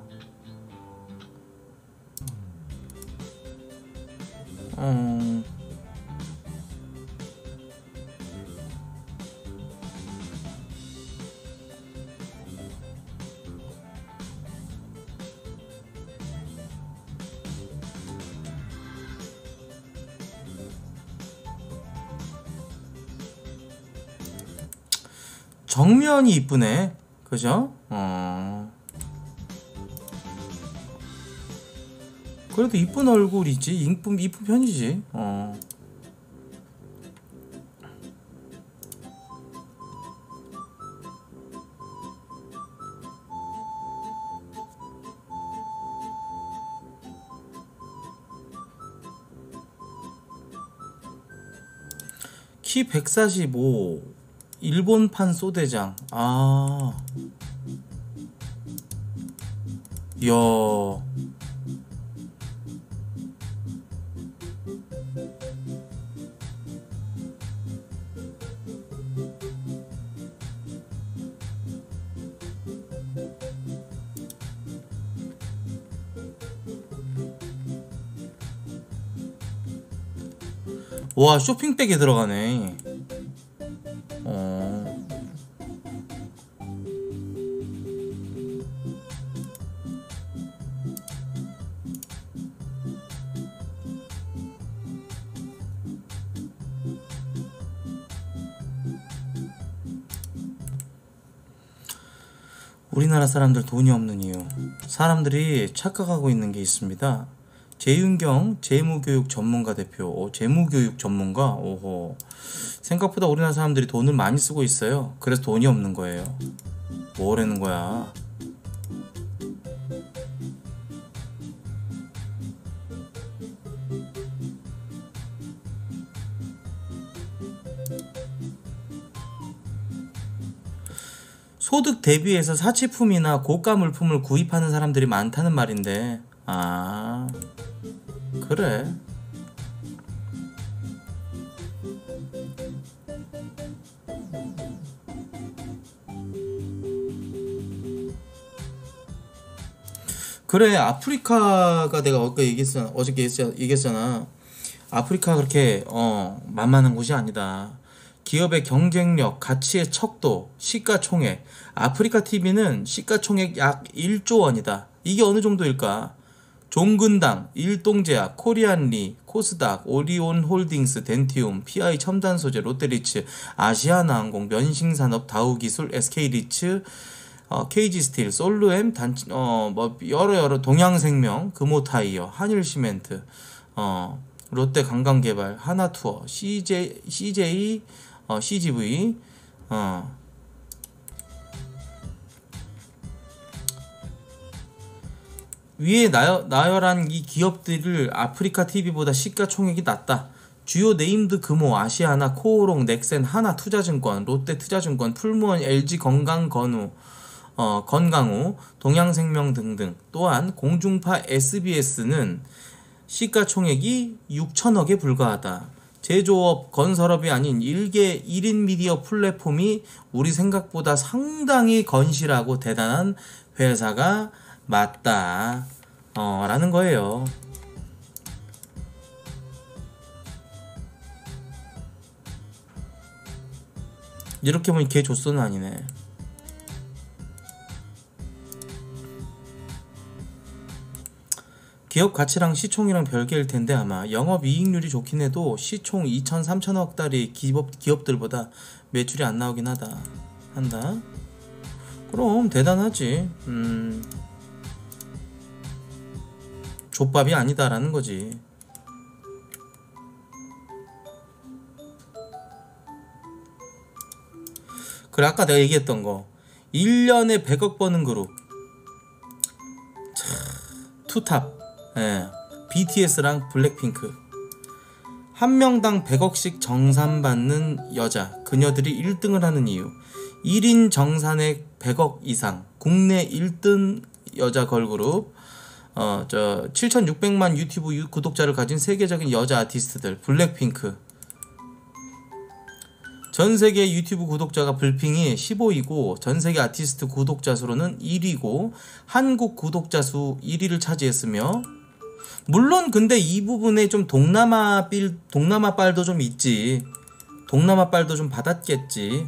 A: 정면이 이쁘네. 그죠? 그래도 이쁜 얼굴이지. 이쁜 편이지. 키 145. 일본판 소대장. 아, 이야, 와, 쇼핑백에 들어가네. 우리나라 사람들 돈이 없는 이유. 사람들이 착각하고 있는 게 있습니다. 재윤경 재무교육 전문가 대표. 재무교육 전문가? 오호. 생각보다 우리나라 사람들이 돈을 많이 쓰고 있어요. 그래서 돈이 없는 거예요. 뭐라는 거야. 소득 대비해서 사치품이나 고가 물품을 구입하는 사람들이 많다는 말인데, 아, 그래. 그래, 아프리카가 내가 어저께 얘기했잖아. 아프리카 그렇게 만만한 곳이 아니다. 기업의 경쟁력, 가치의 척도, 시가총액. 아프리카 TV는 시가총액 약 1조 원이다. 이게 어느 정도일까? 종근당, 일동제약, 코리안리, 코스닥, 오리온홀딩스, 덴티움, PI 첨단소재, 롯데리츠, 아시아나항공, 면식산업, 다우기술, SK리츠, KG스틸, 솔루엠, 여러 동양생명, 금호타이어, 한일시멘트, 롯데관광개발, 하나투어, CJ, CGV, 위에 나열한 이 기업들을 아프리카 TV보다 시가총액이 낮다. 주요 네임드 금호, 아시아나, 코오롱, 넥센, 하나투자증권, 롯데투자증권, 풀무원, LG건강건우, 동양생명 등등. 또한 공중파 SBS는 시가총액이 6천억에 불과하다. 제조업, 건설업이 아닌 1인 미디어 플랫폼이 우리 생각보다 상당히 건실하고 대단한 회사가 맞다. 라는 거예요. 이렇게 보니 개 조선은 아니네. 기업 가치랑 시총이랑 별개일 텐데 아마 영업이익률이 좋긴 해도 시총 2천 3천억 달이 기업들보다 매출이 안 나오긴 한다. 그럼 대단하지. 족밥이 아니다라는 거지. 그래, 아까 내가 얘기했던 거 1년에 100억 버는 그룹 투탑, BTS랑 블랙핑크. 한 명당 100억씩 정산받는 여자, 그녀들이 1등을 하는 이유. 1인 정산액 100억 이상, 국내 1등 여자 걸그룹. 7,600만 유튜브 구독자를 가진 세계적인 여자 아티스트들, 블랙핑크. 전세계 유튜브 구독자가 블핑이 15위고 전세계 아티스트 구독자 수로는 1위고 한국 구독자 수 1위를 차지했으며, 물론 근데 이 부분에 좀 동남아 빨도 좀 있지. 동남아 빨도 좀 받았겠지.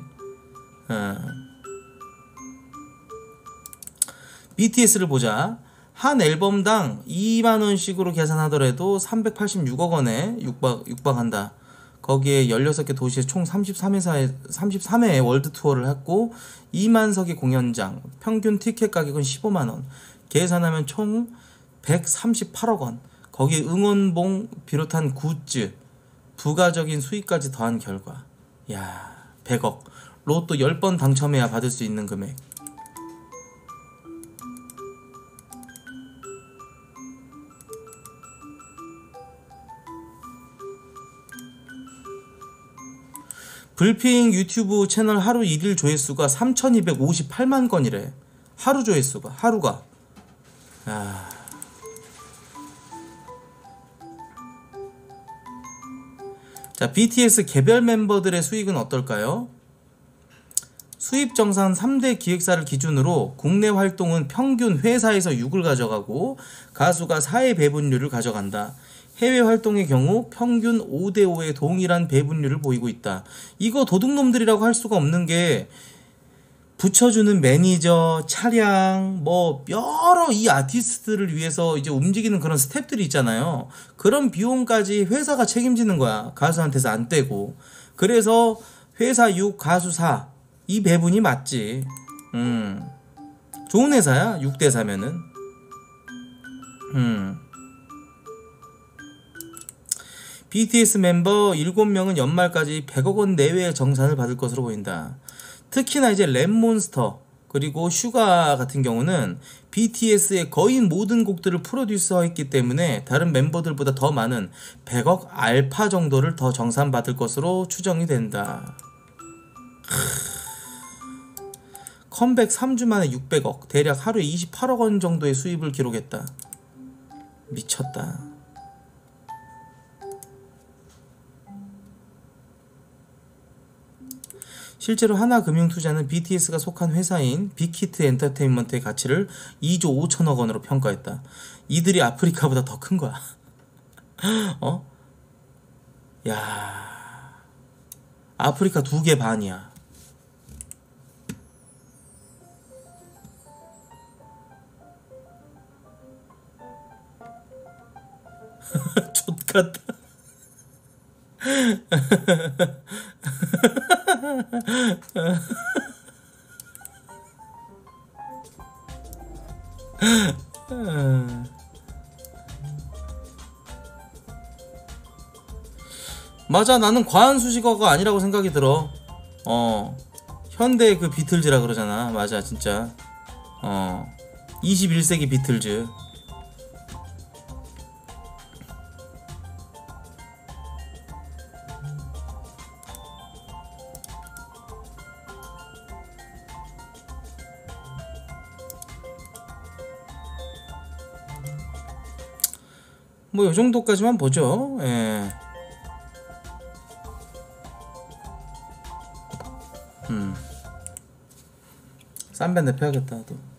A: BTS를 보자. 한 앨범당 2만원씩으로 계산하더라도 386억 원에 육박한다. 거기에 16개 도시에 총 33회 월드 투어를 했고 2만석의 공연장, 평균 티켓 가격은 15만원, 계산하면 총 138억 원. 거기에 응원봉 비롯한 굿즈, 부가적인 수익까지 더한 결과, 야, 100억. 로또 10번 당첨해야 받을 수 있는 금액. 블핑 유튜브 채널 하루 1일 조회수가 3,258만 건이래. 하루 조회수가, 하루가. 자, BTS 개별 멤버들의 수익은 어떨까요? 수입 정산 3대 기획사를 기준으로 국내 활동은 평균 회사에서 6을 가져가고 가수가 4의 배분율을 가져간다. 해외 활동의 경우 평균 5대5의 동일한 배분율을 보이고 있다. 이거 도둑놈들이라고 할 수가 없는 게, 붙여주는 매니저, 차량, 뭐 여러 이 아티스트를 위해서 이제 움직이는 그런 스태프들이 있잖아요. 그런 비용까지 회사가 책임지는 거야. 가수한테서 안 떼고. 그래서 회사 6, 가수 4, 이 배분이 맞지. 좋은 회사야, 6대 4면은. BTS 멤버 7명은 연말까지 100억 원 내외의 정산을 받을 것으로 보인다. 특히나 이제 랩몬스터 그리고 슈가 같은 경우는 BTS의 거의 모든 곡들을 프로듀서했기 때문에 다른 멤버들보다 더 많은 100억 알파 정도를 더 정산받을 것으로 추정이 된다. 컴백 3주 만에 600억, 대략 하루에 28억 원 정도의 수입을 기록했다. 미쳤다. 실제로 하나금융투자는 BTS가 속한 회사인 빅히트 엔터테인먼트의 가치를 2조 5천억 원으로 평가했다. 이들이 아프리카보다 더 큰 거야. 야, 아프리카 2개 반이야. 족같다. 맞아, 나는 과한 수식어가 아니라고 생각이 들어. 현대 그 비틀즈라 그러잖아. 맞아, 진짜. 21세기 비틀즈. 뭐 요정도까지만 보죠. 예. 쌈배 내펴야겠다. 또